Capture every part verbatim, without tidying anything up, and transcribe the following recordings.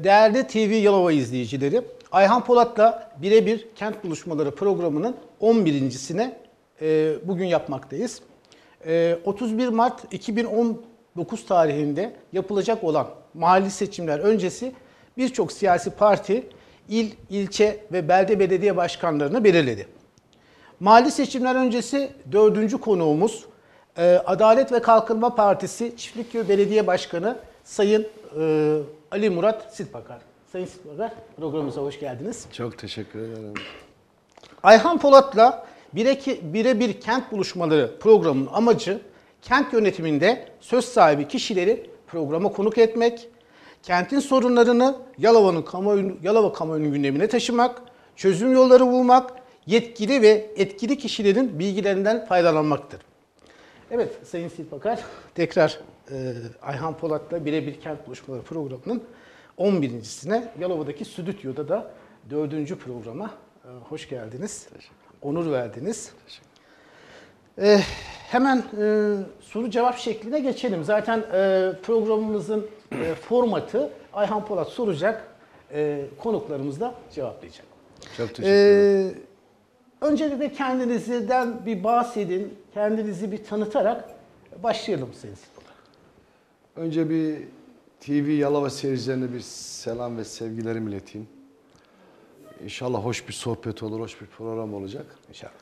Değerli T V Yalova izleyicileri, Ayhan Polat'la Birebir Kent Buluşmaları programının on birincisine e, bugün yapmaktayız. E, otuz bir Mart iki bin on dokuz tarihinde yapılacak olan mahalli seçimler öncesi birçok siyasi parti il, ilçe ve belde belediye başkanlarını belirledi. Mahalli seçimler öncesi dördüncü konuğumuz e, Adalet ve Kalkınma Partisi Çiftlikköy Belediye Başkanı Sayın e, Ali Murat Silpakar. Sayın Silpakar, programımıza hoş geldiniz. Çok teşekkür ederim. Ayhan Polat'la Birebir Kent Buluşmaları programının amacı kent yönetiminde söz sahibi kişileri programa konuk etmek, kentin sorunlarını Yalova'nın kamuoyu, Yalova kamuoyunun gündemine taşımak, çözüm yolları bulmak, yetkili ve etkili kişilerin bilgilerinden faydalanmaktır. Evet Sayın Silpakar, tekrar e, Ayhan Polat'la Birebir Kent Buluşmaları programının on birincisine Yalova'daki stüdyoda da dördüncü programa e, hoş geldiniz. Onur verdiniz. E, hemen e, soru cevap şekline geçelim. Zaten e, programımızın e, formatı Ayhan Polat soracak, e, konuklarımız da cevaplayacak. Çok teşekkür ederim. E, Öncelikle kendinizden bir bahsedin, kendinizi bir tanıtarak başlayalım Sayın Silpakar. Önce bir T V Yalova seyircilerine bir selam ve sevgilerimi ileteyim. İnşallah hoş bir sohbet olur, hoş bir program olacak. İnşallah.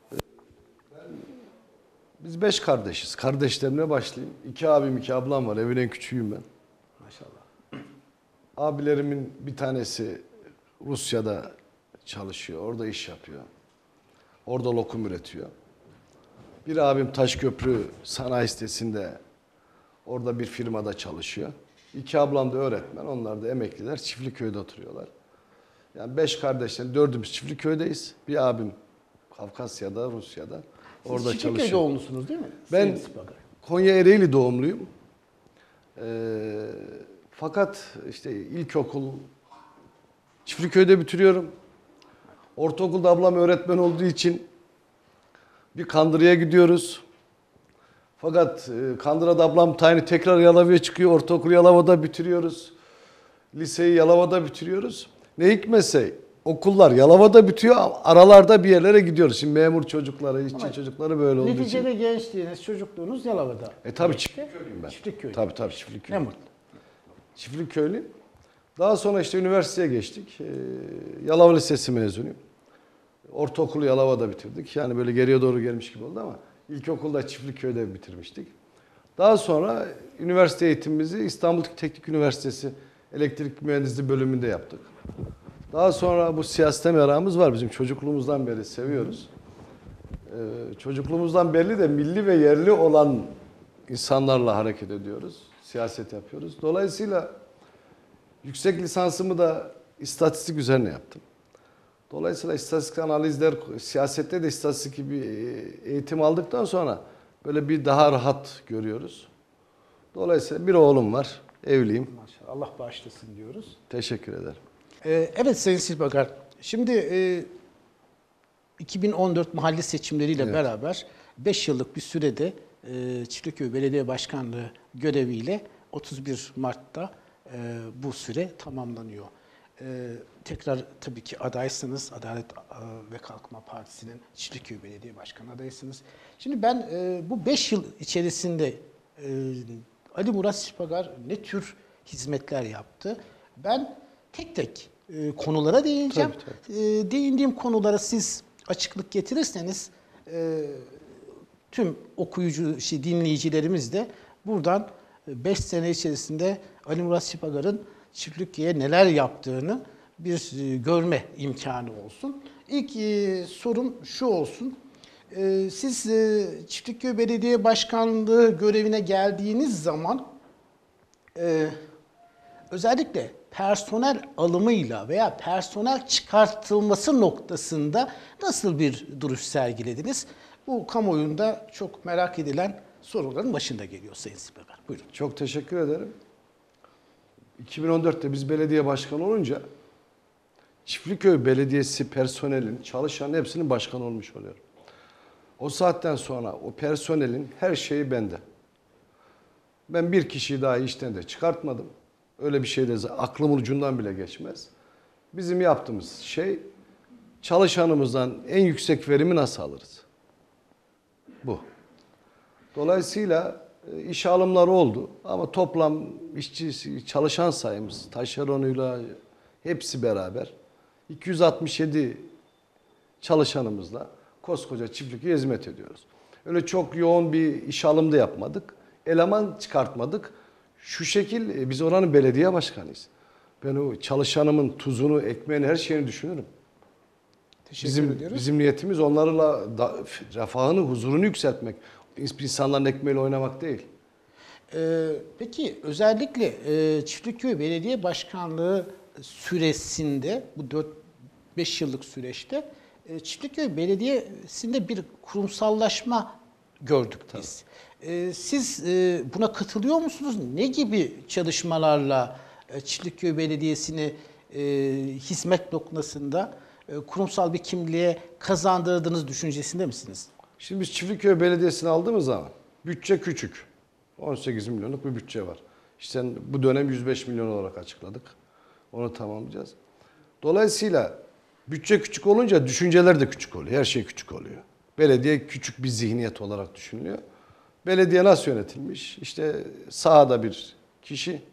Biz beş kardeşiz. Kardeşlerimle başlayayım. İki abim, iki ablam var. Evin en küçüğüyüm ben. Maşallah. Abilerimin bir tanesi Rusya'da çalışıyor, orada iş yapıyor. Orada lokum üretiyor. Bir abim Taşköprü Sanayi Sitesi'nde orada bir firmada çalışıyor. İki ablam da öğretmen, onlar da emekliler. Çiftliköy'de oturuyorlar. Yani beş kardeşler, dördümüz Çiftliköy'deyiz. Bir abim Kafkasya'da, Rusya'da. Siz Orada Çiftlikköy çalışıyor. doğumlusunuz değil mi? Ben Sayın Silpakar. Konya Ereğli doğumluyum. Ee, fakat işte ilkokul Çiftliköy'de bitiriyorum. Ortaokulda ablam öğretmen olduğu için bir Kandıra'ya gidiyoruz. Fakat e, Kandıra'da ablam tayini tekrar Yalova'ya çıkıyor. Ortaokulu Yalova'da bitiriyoruz. Liseyi Yalova'da bitiriyoruz. Ne hikmetse okullar Yalova'da bitiyor. Aralarda bir yerlere gidiyoruz. Şimdi memur çocukları, işçi Ama çocukları böyle olduğu için. Neticede gençliğiniz, çocukluğunuz Yalova'da. E tabii İşte, Çiftliköylüyüm ben. Çiftlikköy. Tabii tabii Çiftliköy. Ne mutlu. Çiftlikköylüyüm. Daha sonra işte üniversiteye geçtik. Ee, Yalova Lisesi mezunuyum. Ortaokulu Yalova'da bitirdik. Yani böyle geriye doğru gelmiş gibi oldu ama ilkokulda Çiftlikköy'de bitirmiştik. Daha sonra üniversite eğitimimizi İstanbul Teknik Üniversitesi Elektrik Mühendisliği bölümünde yaptık. Daha sonra bu siyasete merakımız var. Bizim çocukluğumuzdan beri seviyoruz. Ee, çocukluğumuzdan beri de milli ve yerli olan insanlarla hareket ediyoruz. Siyaset yapıyoruz. Dolayısıyla yüksek lisansımı da istatistik üzerine yaptım. Dolayısıyla istatistik analizler, siyasette de istatistik gibi eğitim aldıktan sonra böyle bir daha rahat görüyoruz. Dolayısıyla bir oğlum var, evliyim. Maşallah. Allah bağışlasın diyoruz. Teşekkür ederim. Ee, evet Sayın Silpakar. Şimdi e, iki bin on dört mahalle seçimleriyle Evet. beraber beş yıllık bir sürede e, Çiftlikköy Belediye Başkanlığı göreviyle otuz bir Mart'ta e, bu süre tamamlanıyor. E, tekrar tabii ki adaysınız. Adalet e, ve Kalkınma Partisi'nin Çiftlikköy Belediye Başkanı adaysınız. Şimdi ben e, bu beş yıl içerisinde e, Ali Murat Silpakar ne tür hizmetler yaptı? Ben tek tek e, konulara değineceğim. Tabii, E, değindiğim konulara siz açıklık getirirseniz e, tüm okuyucu, şey, dinleyicilerimiz de buradan beş sene içerisinde Ali Murat Silpakar'ın Çiftlikköy'e neler yaptığını bir e, görme imkanı olsun. İlk e, sorum şu olsun. E, siz e, Çiftlikköy Belediye Başkanlığı görevine geldiğiniz zaman e, özellikle personel alımıyla veya personel çıkartılması noktasında nasıl bir duruş sergilediniz? Bu kamuoyunda çok merak edilen soruların başında geliyor Sayın Silpakar. Buyurun. Çok teşekkür ederim. iki bin on dörtte biz belediye başkanı olunca Çiftlikköy Belediyesi personelin, çalışanın hepsinin başkanı olmuş oluyor. O saatten sonra o personelin her şeyi bende. Ben bir kişiyi daha işten de çıkartmadım. Öyle bir şey de aklımın ucundan bile geçmez. Bizim yaptığımız şey çalışanımızdan en yüksek verimi nasıl alırız? Bu. Dolayısıyla iş alımları oldu ama toplam işçi çalışan sayımız taşeronuyla hepsi beraber iki yüz altmış yedi çalışanımızla koskoca çiftlikte hizmet ediyoruz. Öyle çok yoğun bir iş alımı da yapmadık. Eleman çıkartmadık. Şu şekil biz oranın belediye başkanıyız. Ben o çalışanımın tuzunu, ekmeğini, her şeyini düşünürüm. Teşekkür Bizim, ediyoruz. bizim niyetimiz onlarla da, refahını, huzurunu yükseltmek. İnsanların ekmeğiyle oynamak değil. Ee, peki özellikle e, Çiftlikköy Belediye Başkanlığı süresinde, bu dört beş yıllık süreçte e, Çiftlikköy Belediyesi'nde bir kurumsallaşma gördük biz. E, siz e, buna katılıyor musunuz? Ne gibi çalışmalarla e, Çiftlikköy Belediyesi'ni e, hizmet noktasında e, kurumsal bir kimliğe kazandırdığınız düşüncesinde misiniz? Şimdi biz Çiftlikköy Belediyesi'ni aldığımız zaman bütçe küçük. on sekiz milyonluk bir bütçe var. İşte bu dönem yüz beş milyon olarak açıkladık. Onu tamamlayacağız. Dolayısıyla bütçe küçük olunca düşünceler de küçük oluyor. Her şey küçük oluyor. Belediye küçük bir zihniyet olarak düşünülüyor. Belediye nasıl yönetilmiş? İşte sahada bir kişi,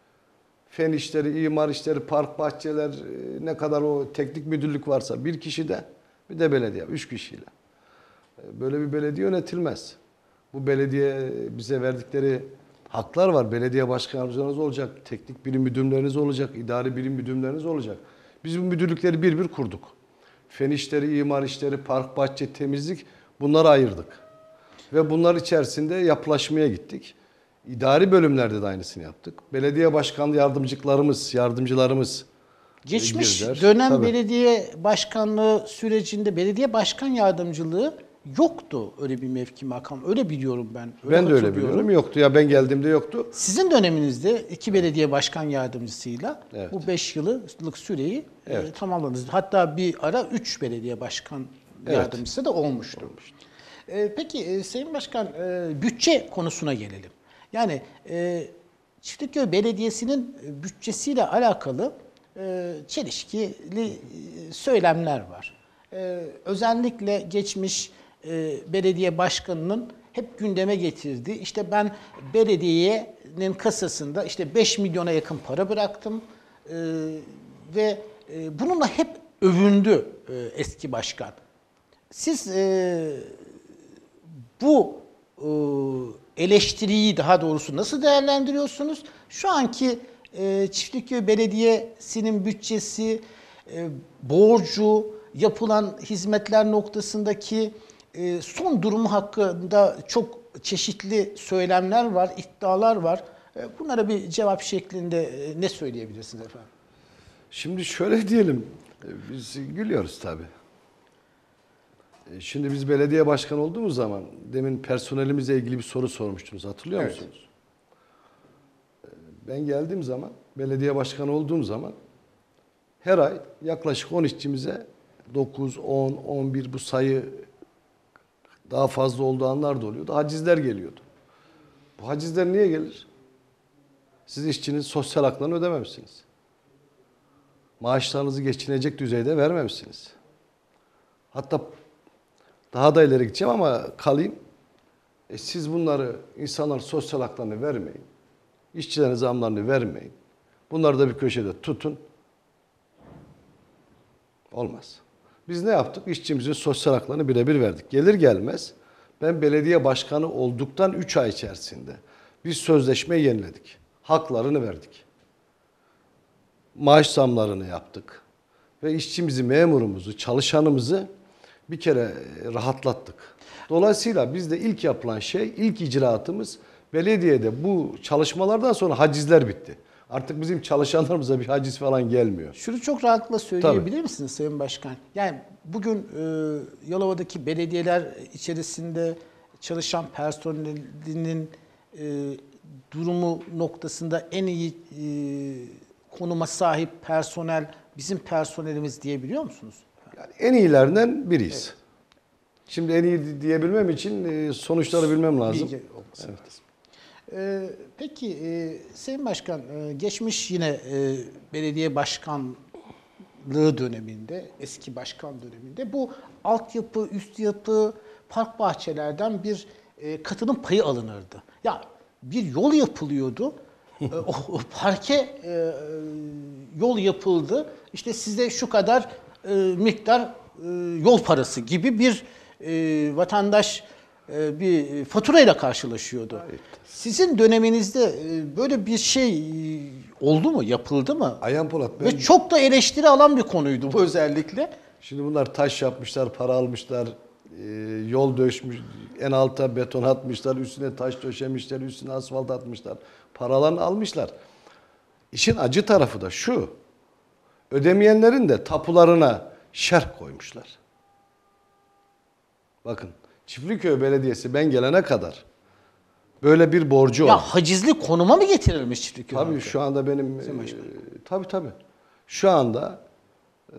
fen işleri, imar işleri, park, bahçeler, ne kadar o teknik müdürlük varsa bir kişi de, bir de belediye, üç kişiyle. Böyle bir belediye yönetilmez. Bu belediye bize verdikleri haklar var. Belediye başkan yardımcılarınız olacak, teknik birim müdürleriniz olacak, idari birim müdürleriniz olacak. Biz bu müdürlükleri bir bir kurduk. Fen işleri, imar işleri, park, bahçe, temizlik, bunları ayırdık. Ve bunlar içerisinde yapılaşmaya gittik. İdari bölümlerde de aynısını yaptık. Belediye başkanlığı yardımcılarımız, yardımcılarımız Geçmiş girdiler. dönem Tabii. belediye başkanlığı sürecinde belediye başkan yardımcılığı yoktu, öyle bir mevki makam. Öyle biliyorum ben. Öyle Ben de öyle hatırlıyorum. biliyorum. Yoktu. Ya ben geldiğimde yoktu. Sizin döneminizde iki belediye başkan yardımcısıyla Evet. bu beş yıllık süreyi Evet. e, tamamladınız. Hatta bir ara üç belediye başkan Evet. yardımcısı da olmuştu. E, peki e, Sayın Başkan, e, bütçe konusuna gelelim. Yani e, Çiftlikköy Belediyesi'nin bütçesiyle alakalı e, çelişkili e, söylemler var. E, özellikle geçmiş e, belediye başkanının hep gündeme getirdiği, işte ben belediyenin kasasında işte beş milyona yakın para bıraktım e, ve e, bununla hep övündü e, eski başkan. Siz e, bu e, eleştiriyi, daha doğrusu nasıl değerlendiriyorsunuz? Şu anki e, Çiftlikköy Belediyesi'nin bütçesi, e, borcu, yapılan hizmetler noktasındaki e, son durumu hakkında çok çeşitli söylemler var, iddialar var. E, bunlara bir cevap şeklinde e, ne söyleyebilirsiniz efendim? Şimdi şöyle diyelim, biz gülüyoruz tabii. Şimdi biz belediye başkanı olduğumuz zaman demin personelimizle ilgili bir soru sormuştunuz, hatırlıyor Evet. musunuz? Ben geldiğim zaman, belediye başkanı olduğum zaman her ay yaklaşık on işçimize dokuz, on, on bir bu sayı daha fazla olduğu anlar da oluyordu. Hacizler geliyordu. Bu hacizler niye gelir? Siz işçinin sosyal haklarını ödememişsiniz. Maaşlarınızı geçinecek düzeyde vermemişsiniz. Hatta daha da ileri gideceğim ama kalayım. E siz bunları, insanların sosyal haklarını vermeyin. İşçilerin zamlarını vermeyin. Bunları da bir köşede tutun. Olmaz. Biz ne yaptık? İşçimizin sosyal haklarını birebir verdik. Gelir gelmez ben belediye başkanı olduktan üç ay içerisinde biz sözleşmeyi yeniledik. Haklarını verdik. Maaş zamlarını yaptık. Ve işçimizi, memurumuzu, çalışanımızı bir kere rahatlattık. Dolayısıyla bizde ilk yapılan şey, ilk icraatımız belediyede bu çalışmalardan sonra hacizler bitti. Artık bizim çalışanlarımıza bir haciz falan gelmiyor. Şunu çok rahatlıkla söyleyebilir misiniz Sayın Başkan? Yani bugün e, Yalova'daki belediyeler içerisinde çalışan personelinin e, durumu noktasında en iyi e, konuma sahip personel bizim personelimiz diyebiliyor musunuz? Yani en iyilerinden biriyiz. Evet. Şimdi en iyi diyebilmem için sonuçları bilmem lazım. Bilgi olması lazım. Ee, peki e, Sayın Başkan, e, geçmiş yine e, belediye başkanlığı döneminde, eski başkan döneminde bu altyapı, üst yapı, park bahçelerden bir e, katılım payı alınırdı. Ya bir yol yapılıyordu, e, o, o parke e, yol yapıldı, işte size şu kadar e, miktar e, yol parası gibi bir e, vatandaş e, bir faturayla karşılaşıyordu. Evet. Sizin döneminizde e, böyle bir şey e, oldu mu, yapıldı mı? Ayhan Polat, ben... Ve çok da eleştiri alan bir konuydu bu özellikle. Şimdi bunlar taş yapmışlar, para almışlar, e, yol döşmüş, en alta beton atmışlar, üstüne taş döşemişler, üstüne asfalt atmışlar. Paralarını almışlar. İşin acı tarafı da şu, ödemeyenlerin de tapularına şerh koymuşlar. Bakın, Çiftliköy Belediyesi ben gelene kadar böyle bir borcu Ya oldu. hacizli konuma mı getirilmiş Çiftliköy? Tabii halkı? şu anda benim, e, tabii tabii, şu anda e,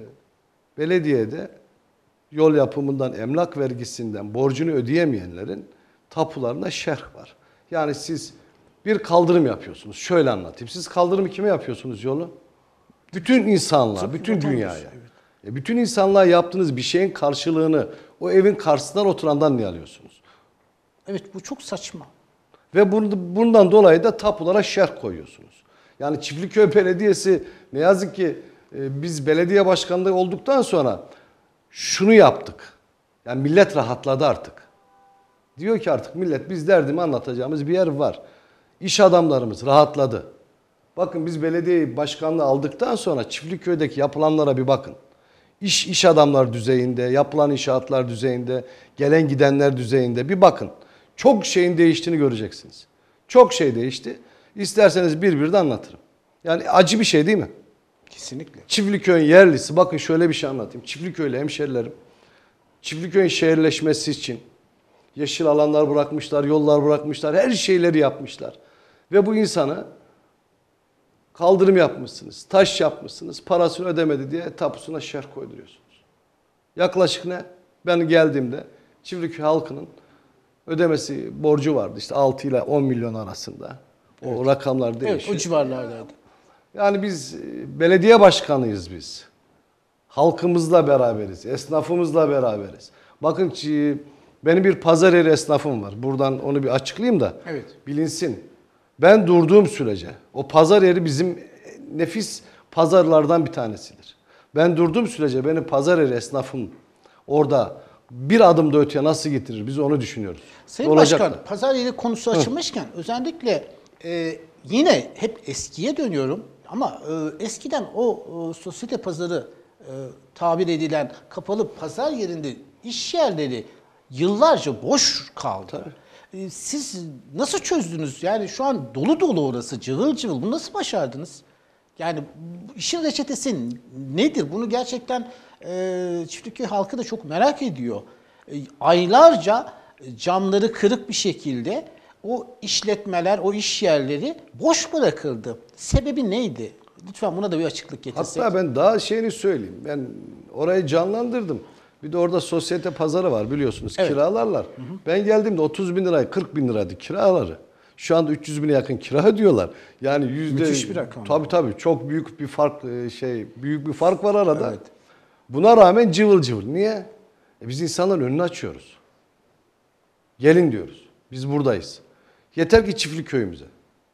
belediyede yol yapımından, emlak vergisinden borcunu ödeyemeyenlerin tapularına şerh var. Yani siz bir kaldırım yapıyorsunuz. Şöyle anlatayım. Siz kaldırımı kime yapıyorsunuz yolu? Bütün insanlığa, bütün dünyaya. E bütün insanlığa yaptığınız bir şeyin karşılığını o evin karşısından oturandan ne alıyorsunuz? Evet, bu çok saçma. Ve bundan dolayı da tapulara şerh koyuyorsunuz. Yani Çiftliköy Belediyesi ne yazık ki e, biz belediye başkanlığı olduktan sonra şunu yaptık. Yani millet rahatladı artık. Diyor ki artık millet biz derdimi anlatacağımız bir yer var. İş adamlarımız rahatladı. Bakın biz belediye başkanlığı aldıktan sonra Çiftliköy'deki yapılanlara bir bakın. İş, iş adamlar düzeyinde, yapılan inşaatlar düzeyinde, gelen gidenler düzeyinde bir bakın. Çok şeyin değiştiğini göreceksiniz. Çok şey değişti. İsterseniz bir bir de anlatırım. Yani acı bir şey değil mi? Kesinlikle. Çiftliköy'ün yerlisi, bakın şöyle bir şey anlatayım. Çiftliköy'lü hemşerilerim, Çiftliköy'ün şehirleşmesi için yeşil alanlar bırakmışlar, yollar bırakmışlar, her şeyleri yapmışlar. Ve bu insanı kaldırım yapmışsınız, taş yapmışsınız, parasını ödemedi diye tapusuna şerh koyduruyorsunuz. Yaklaşık ne? Ben geldiğimde Çiftliköy halkının ödemesi borcu vardı. İşte altı ile on milyon arasında. O evet. Rakamlar değişiyor. Evet, o civarlardaydı. Yani biz belediye başkanıyız biz. Halkımızla beraberiz, esnafımızla beraberiz. Bakın benim bir pazar yeri esnafım var. Buradan onu bir açıklayayım da evet. bilinsin. Ben durduğum sürece o pazar yeri bizim nefis pazarlardan bir tanesidir. Ben durduğum sürece benim pazar yeri esnafım orada bir adım da öteye nasıl getirir biz onu düşünüyoruz. Sayın Olacak Başkan, da. pazar yeri konusu açılmışken özellikle e, yine hep eskiye dönüyorum ama e, eskiden o e, sosyete pazarı e, tabir edilen kapalı pazar yerinde iş yerleri yıllarca boş kaldı. Tabii. Siz nasıl çözdünüz? Yani şu an dolu dolu orası, cıvıl cıvıl. Bunu nasıl başardınız? Yani işin reçetesi nedir? Bunu gerçekten e, Çiftliköy halkı da çok merak ediyor. E, aylarca camları kırık bir şekilde o işletmeler, o iş yerleri boş bırakıldı. Sebebi neydi? Lütfen buna da bir açıklık getirsek. Hatta ben daha şeyini söyleyeyim. Ben orayı canlandırdım. Bir de orada sosyete pazarı var biliyorsunuz. Evet. Kiralarlar. Hı hı. Ben geldiğimde otuz bin lirayı kırk bin liraydı kiraları. Şu anda üç yüz bine yakın kira ödüyorlar. Yani yüzde... Müthiş bir rakam. Tabii tabii. Çok büyük bir fark şey büyük bir fark var arada. Evet. Buna rağmen cıvıl cıvıl. Niye? E biz insanların önünü açıyoruz. Gelin diyoruz. Biz buradayız. Yeter ki Çiftliköy'ümüze.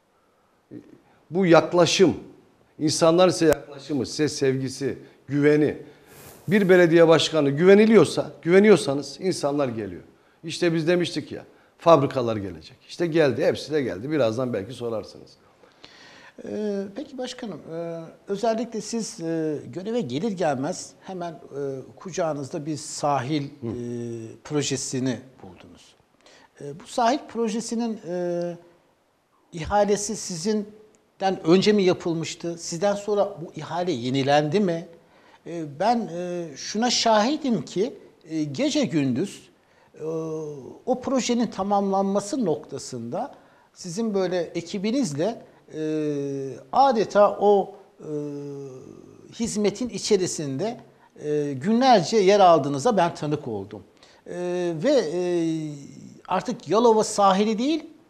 Bu yaklaşım, insanların size yaklaşımı, size sevgisi, güveni. Bir belediye başkanı güveniliyorsa, güveniyorsanız insanlar geliyor. İşte biz demiştik ya, fabrikalar gelecek. İşte geldi, hepsi de geldi. Birazdan belki sorarsınız. Ee, peki başkanım, e, özellikle siz e, göreve gelir gelmez hemen e, kucağınızda bir sahil e, projesini buldunuz. E, bu sahil projesinin e, ihalesi sizinden önce mi yapılmıştı? Sizden sonra bu ihale yenilendi mi? E, ben e, şuna şahidim ki e, gece gündüz e, o projenin tamamlanması noktasında sizin böyle ekibinizle e, adeta o e, hizmetin içerisinde e, günlerce yer aldığınıza ben tanık oldum. E, ve e, artık Yalova sahili değil,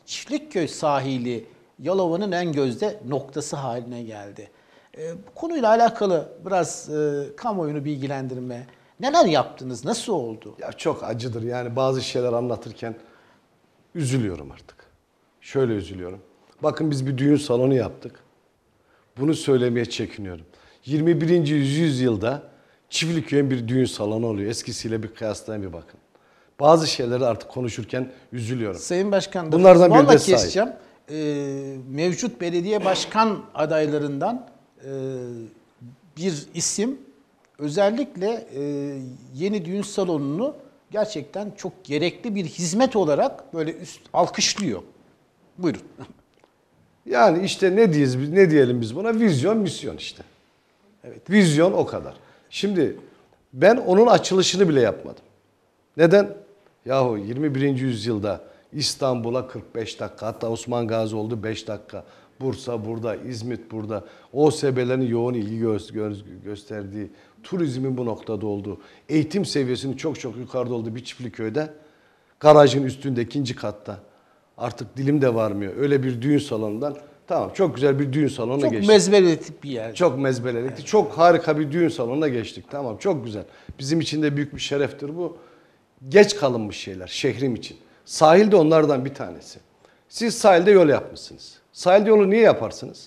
Çiftlikköy sahili Yalova'nın en gözde noktası haline geldi. E, bu konuyla alakalı biraz e, kamuoyunu bilgilendirme. Neler yaptınız? Nasıl oldu? Ya çok acıdır yani bazı şeyler anlatırken üzülüyorum artık. Şöyle üzülüyorum. Bakın biz bir düğün salonu yaptık. Bunu söylemeye çekiniyorum. yirmi birinci yüzyılda Çiftliköy'ün bir düğün salonu oluyor. Eskisiyle bir kıyaslayın bir bakın. Bazı şeyleri artık konuşurken üzülüyorum. Sayın Başkan, bunlardan biri de keseceğim. Ee, mevcut belediye başkan adaylarından e, bir isim özellikle e, yeni düğün salonunu gerçekten çok gerekli bir hizmet olarak böyle üst alkışlıyor. Buyurun. Yani işte ne diyiz biz, ne diyelim biz buna? Vizyon, misyon işte. Evet. Vizyon o kadar. Şimdi ben onun açılışını bile yapmadım. Neden? Yahu yirmi birinci yüzyılda İstanbul'a kırk beş dakika, hatta Osman Gazi oldu beş dakika. Bursa burada, İzmit burada. O S B'lerin yoğun ilgi gö- gö- gösterdiği, turizmin bu noktada olduğu, eğitim seviyesinin çok çok yukarıda olduğu bir Çiftliköy'de, garajın üstünde ikinci katta, artık dilim de varmıyor. Öyle bir düğün salonundan, tamam çok güzel bir düğün salonuna Çok geçtik. mezbeletik bir yer. Çok mezbelelikti. Evet. Çok harika bir düğün salonuna geçtik. Tamam çok güzel. Bizim için de büyük bir şereftir bu. Geç kalınmış şeyler şehrim için. Sahil de onlardan bir tanesi. Siz sahilde yol yapmışsınız. Sahilde yolu niye yaparsınız?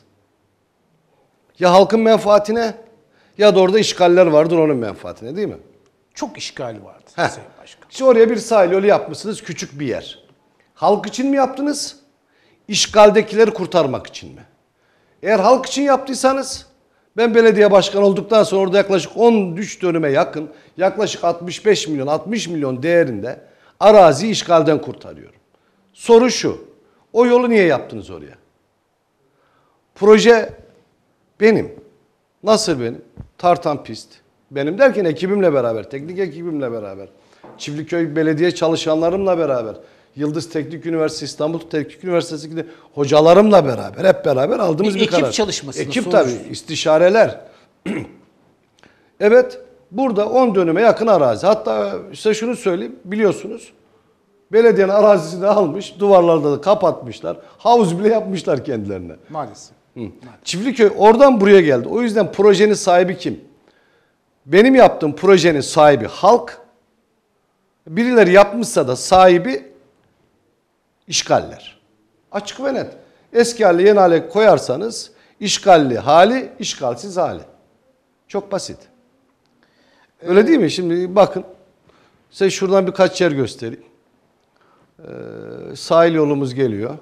Ya halkın menfaatine ya da orada işgaller vardır onun menfaatine değil mi? Çok işgal vardı Heh. Sayın Başkan. İşte oraya bir sahil yolu yapmışsınız, küçük bir yer. Halk için mi yaptınız? İşgaldekileri kurtarmak için mi? Eğer halk için yaptıysanız, ben belediye başkanı olduktan sonra orada yaklaşık on üç dönüme yakın, yaklaşık altmış beş milyon, altmış milyon değerinde arazi işgalden kurtarıyorum. Soru şu, o yolu niye yaptınız oraya? Proje benim. Nasıl benim? Tartan pist. Benim derken ekibimle beraber, teknik ekibimle beraber, Çiftliköy Belediye çalışanlarımla beraber, Yıldız Teknik Üniversitesi, İstanbul Teknik Üniversitesi'nde hocalarımla beraber, hep beraber aldığımız Bir bir, ekip karar. çalışması. Ekip tabii, istişareler. Evet, burada on dönüme yakın arazi. Hatta size şunu söyleyeyim, biliyorsunuz, belediyenin arazisini almış, duvarlarda da kapatmışlar, havuz bile yapmışlar kendilerine. Maalesef. Hı. Çiftliköy oradan buraya geldi. O yüzden projenin sahibi kim? Benim yaptığım projenin sahibi halk. Birileri yapmışsa da sahibi işgaller. Açık ve net. Eski hali yeni hale koyarsanız işgalli hali, işgalsiz hali. Çok basit. Öyle evet. Değil mi? Şimdi bakın. Size şuradan birkaç yer göstereyim. Ee, sahil yolumuz geliyor.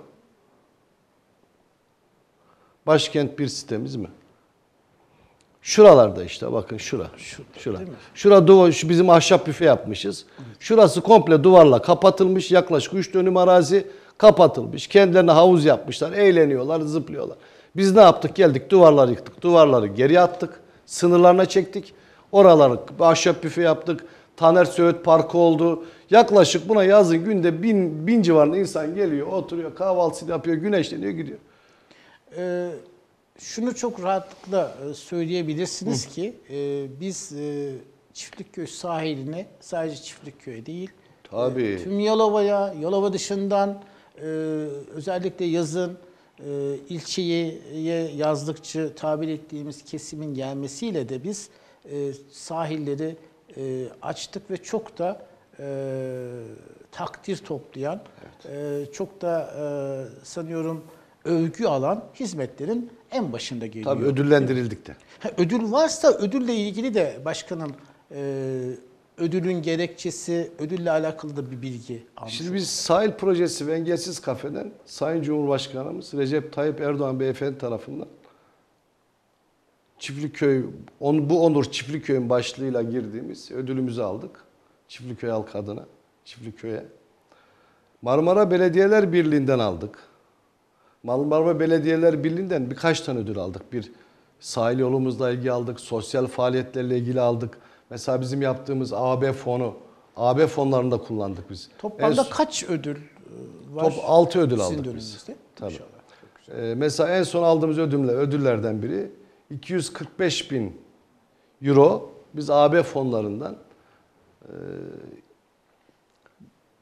Başkent bir sitemiz mi? Şuralarda işte bakın şura. Şu, şura. Şura duvar, şu bizim ahşap büfe yapmışız. Evet. Şurası komple duvarla kapatılmış. Yaklaşık üç dönüm arazi kapatılmış. Kendilerine havuz yapmışlar. Eğleniyorlar, zıplıyorlar. Biz ne yaptık? Geldik duvarları yıktık. Duvarları geri attık. Sınırlarına çektik. Oraları ahşap büfe yaptık. Taner Söğüt Parkı oldu. Yaklaşık buna yazın günde bin, bin civarında insan geliyor, oturuyor, kahvaltısını yapıyor, güneşleniyor, gidiyor. Ee, şunu çok rahatlıkla söyleyebilirsiniz Hı. ki e, biz e, Çiftlikköy sahiline sadece Çiftlikköy değil, Tabii. E, tüm Yalova'ya, Yalova dışından e, özellikle yazın e, ilçeye yazlıkçı tabir ettiğimiz kesimin gelmesiyle de biz e, sahilleri e, açtık ve çok da e, takdir toplayan, evet. e, çok da e, sanıyorum övgü alan hizmetlerin en başında geliyor. Tabii ödüllendirildik de. Ha, ödül varsa ödülle ilgili de başkanım e, ödülün gerekçesi, ödülle alakalı da bir bilgi almış. Şimdi biz sahil projesi ve engelsiz kafeden Sayın Cumhurbaşkanımız Recep Tayyip Erdoğan Beyefendi tarafından Çiftliköy, on, bu Onur Çiftliköy'ün başlığıyla girdiğimiz ödülümüzü aldık. Çiftliköy halkı adına, Çiftliköy'e. Marmara Belediyeler Birliği'nden aldık. Marmara Belediyeler Birliği'nden birkaç tane ödül aldık. Bir sahil yolumuzla ilgili aldık, sosyal faaliyetlerle ilgili aldık. Mesela bizim yaptığımız A B fonu, A B fonlarını da kullandık biz. Toplamda en, kaç ödül var? Top altı ödül aldık biz. Tabii. Ee, mesela en son aldığımız ödüller, ödüllerden biri iki yüz kırk beş bin euro biz A B fonlarından e,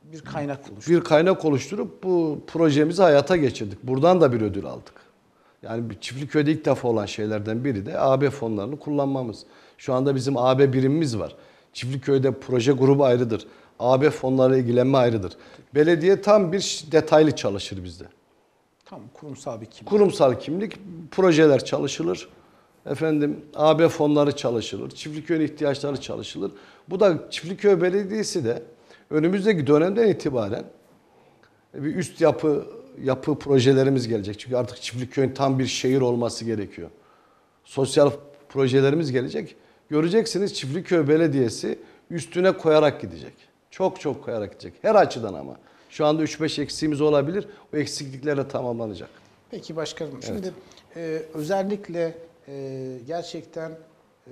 bir kaynak oluşturduk. Bir kaynak oluşturup bu projemizi hayata geçirdik. Buradan da bir ödül aldık. Yani bir Çiftliköy'de ilk defa olan şeylerden biri de A B fonlarını kullanmamız. Şu anda bizim A B birimimiz var. Çiftliköy'de proje grubu ayrıdır. A B fonlarıyla ilgilenme ayrıdır. Belediye tam bir detaylı çalışır bizde. Tam kurumsal bir kimlik. Kurumsal kimlik, projeler çalışılır. Efendim A B fonları çalışılır. Çiftliköy'ün ihtiyaçları çalışılır. Bu da Çiftliköy Belediyesi de önümüzdeki dönemden itibaren bir üst yapı yapı projelerimiz gelecek. Çünkü artık Çiftliköy'ün tam bir şehir olması gerekiyor. Sosyal projelerimiz gelecek. Göreceksiniz Çiftliköy Belediyesi üstüne koyarak gidecek. Çok çok koyarak gidecek. Her açıdan ama. Şu anda üç beş eksiğimiz olabilir. O eksikliklerle tamamlanacak. Peki başkanım, şimdi e, özellikle e, gerçekten e,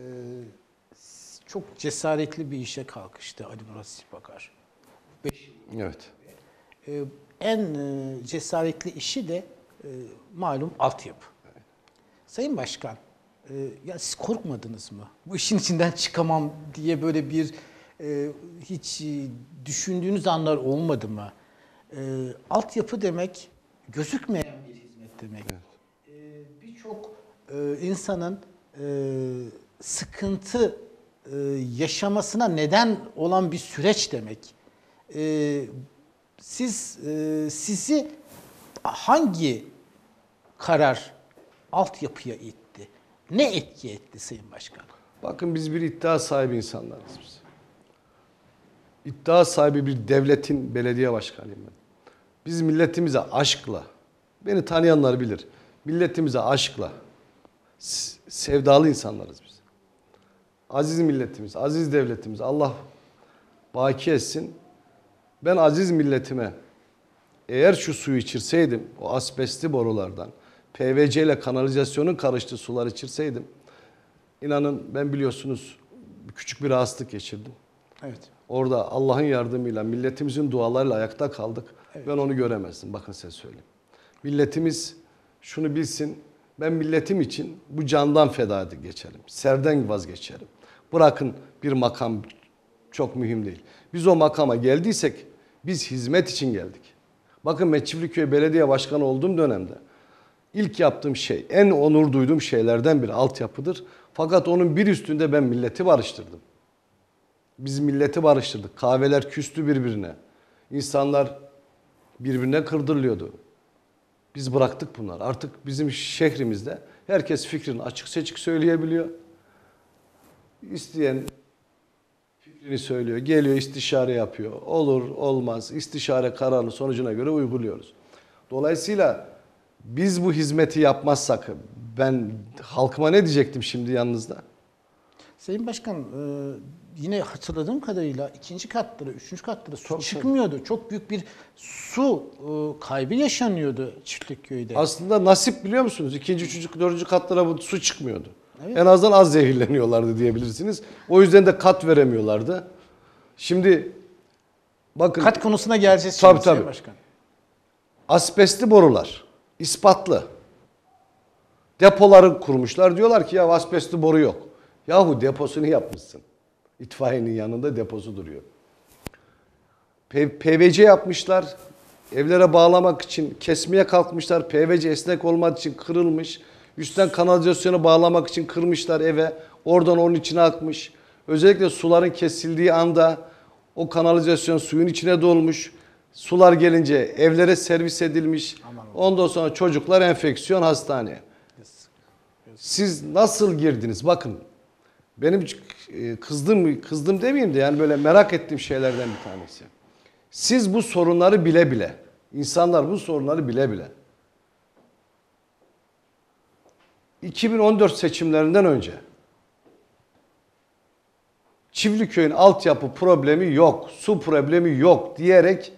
çok cesaretli bir işe kalkıştı Ali Murat Sipakar. Beş yıl. Evet. E, en e, cesaretli işi de e, malum altyapı. Evet. Sayın Başkan, e, ya siz korkmadınız mı? Bu işin içinden çıkamam diye böyle bir e, hiç e, düşündüğünüz anlar olmadı mı? E, altyapı demek gözükmeyen bir hizmet demek. Evet. E, Birçok e, insanın e, sıkıntı e, yaşamasına neden olan bir süreç demek. E, siz e, sizi hangi karar altyapıya itti? Ne etki etti Sayın Başkan? Bakın biz bir iddia sahibi insanlarız biz. İddia sahibi bir devletin belediye başkanıyım ben. Biz milletimize aşkla, beni tanıyanlar bilir, milletimize aşkla, sevdalı insanlarız biz. Aziz milletimiz, aziz devletimiz, Allah baki etsin. Ben aziz milletime eğer şu suyu içirseydim, o asbestli borulardan, P V C ile kanalizasyonun karıştığı sular içirseydim, inanın ben biliyorsunuz küçük bir rahatsızlık geçirdim. Evet. Orada Allah'ın yardımıyla, milletimizin dualarıyla ayakta kaldık. Evet. Ben onu göremezdim. Bakın size söyleyeyim. Milletimiz şunu bilsin, ben milletim için bu candan feda geçerim. Serden vazgeçerim. Bırakın bir makam çok mühim değil. Biz o makama geldiysek biz hizmet için geldik. Bakın ben Çiftliköy Belediye Başkanı olduğum dönemde ilk yaptığım şey, en onur duyduğum şeylerden biri altyapıdır. Fakat onun bir üstünde ben milleti barıştırdım. Biz milleti barıştırdık. Kahveler küstü birbirine. İnsanlar birbirine kırdırılıyordu. Biz bıraktık bunları. Artık bizim şehrimizde herkes fikrini açık seçik söyleyebiliyor. İsteyen fikrini söylüyor, geliyor istişare yapıyor. Olur, olmaz. İstişare kararını sonucuna göre uyguluyoruz. Dolayısıyla biz bu hizmeti yapmazsak ben halkıma ne diyecektim şimdi yanınızda? Sayın Başkan, e, yine hatırladığım kadarıyla ikinci katlara, üçüncü katlara su çıkmıyordu. Çok büyük bir su e, kaybı yaşanıyordu Çiftlikköy'de. Aslında nasip biliyor musunuz? İkinci, üçüncü, dördüncü katlara bu su çıkmıyordu. Evet. En azından az zehirleniyorlardı diyebilirsiniz. O yüzden de kat veremiyorlardı. Şimdi bakın. Kat konusuna geleceğiz tabii, şimdi tabii. Sayın Başkan. Asbestli borular ispatlı. Depoları kurmuşlar. Diyorlar ki ya asbestli boru yok. Yahu deposunu yapmışsın. İtfaiyenin yanında deposu duruyor. P V C yapmışlar. Evlere bağlamak için kesmeye kalkmışlar. P V C esnek olmadığı için kırılmış. Üstten kanalizasyonu bağlamak için kırmışlar eve. Oradan onun içine akmış. Özellikle suların kesildiği anda o kanalizasyon suyun içine dolmuş. Sular gelince evlere servis edilmiş. Ondan sonra çocuklar enfeksiyon hastaneye. Siz nasıl girdiniz? Bakın benim kızdım, kızdım demeyeyim de yani böyle merak ettiğim şeylerden bir tanesi. Siz bu sorunları bile bile, insanlar bu sorunları bile bile iki bin on dört seçimlerinden önce Çiftliköy'ün altyapı problemi yok, su problemi yok diyerek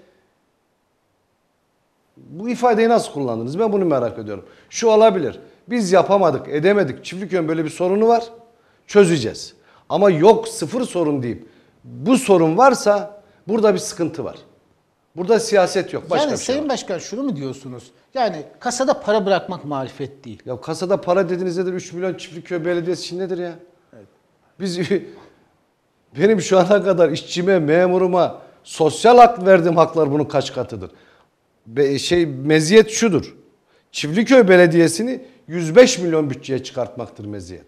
bu ifadeyi nasıl kullandınız? Ben bunu merak ediyorum. Şu olabilir. Biz yapamadık, edemedik. Çiftliköy'ün böyle bir sorunu var. Çözeceğiz. Ama yok sıfır sorun deyip bu sorun varsa burada bir sıkıntı var. Burada siyaset yok. Başka yani bir şey Sayın var. Başkan şunu mu diyorsunuz? Yani kasada para bırakmak marifet değil. Ya kasada para dediğiniz nedir? üç milyon Çiftliköy Belediyesi için nedir ya? Evet. Biz benim şu ana kadar işçime, memuruma sosyal hak verdiğim haklar bunun kaç katıdır? Be, şey meziyet şudur. Çiftliköy Belediyesi'ni yüz beş milyon bütçeye çıkartmaktır meziyet.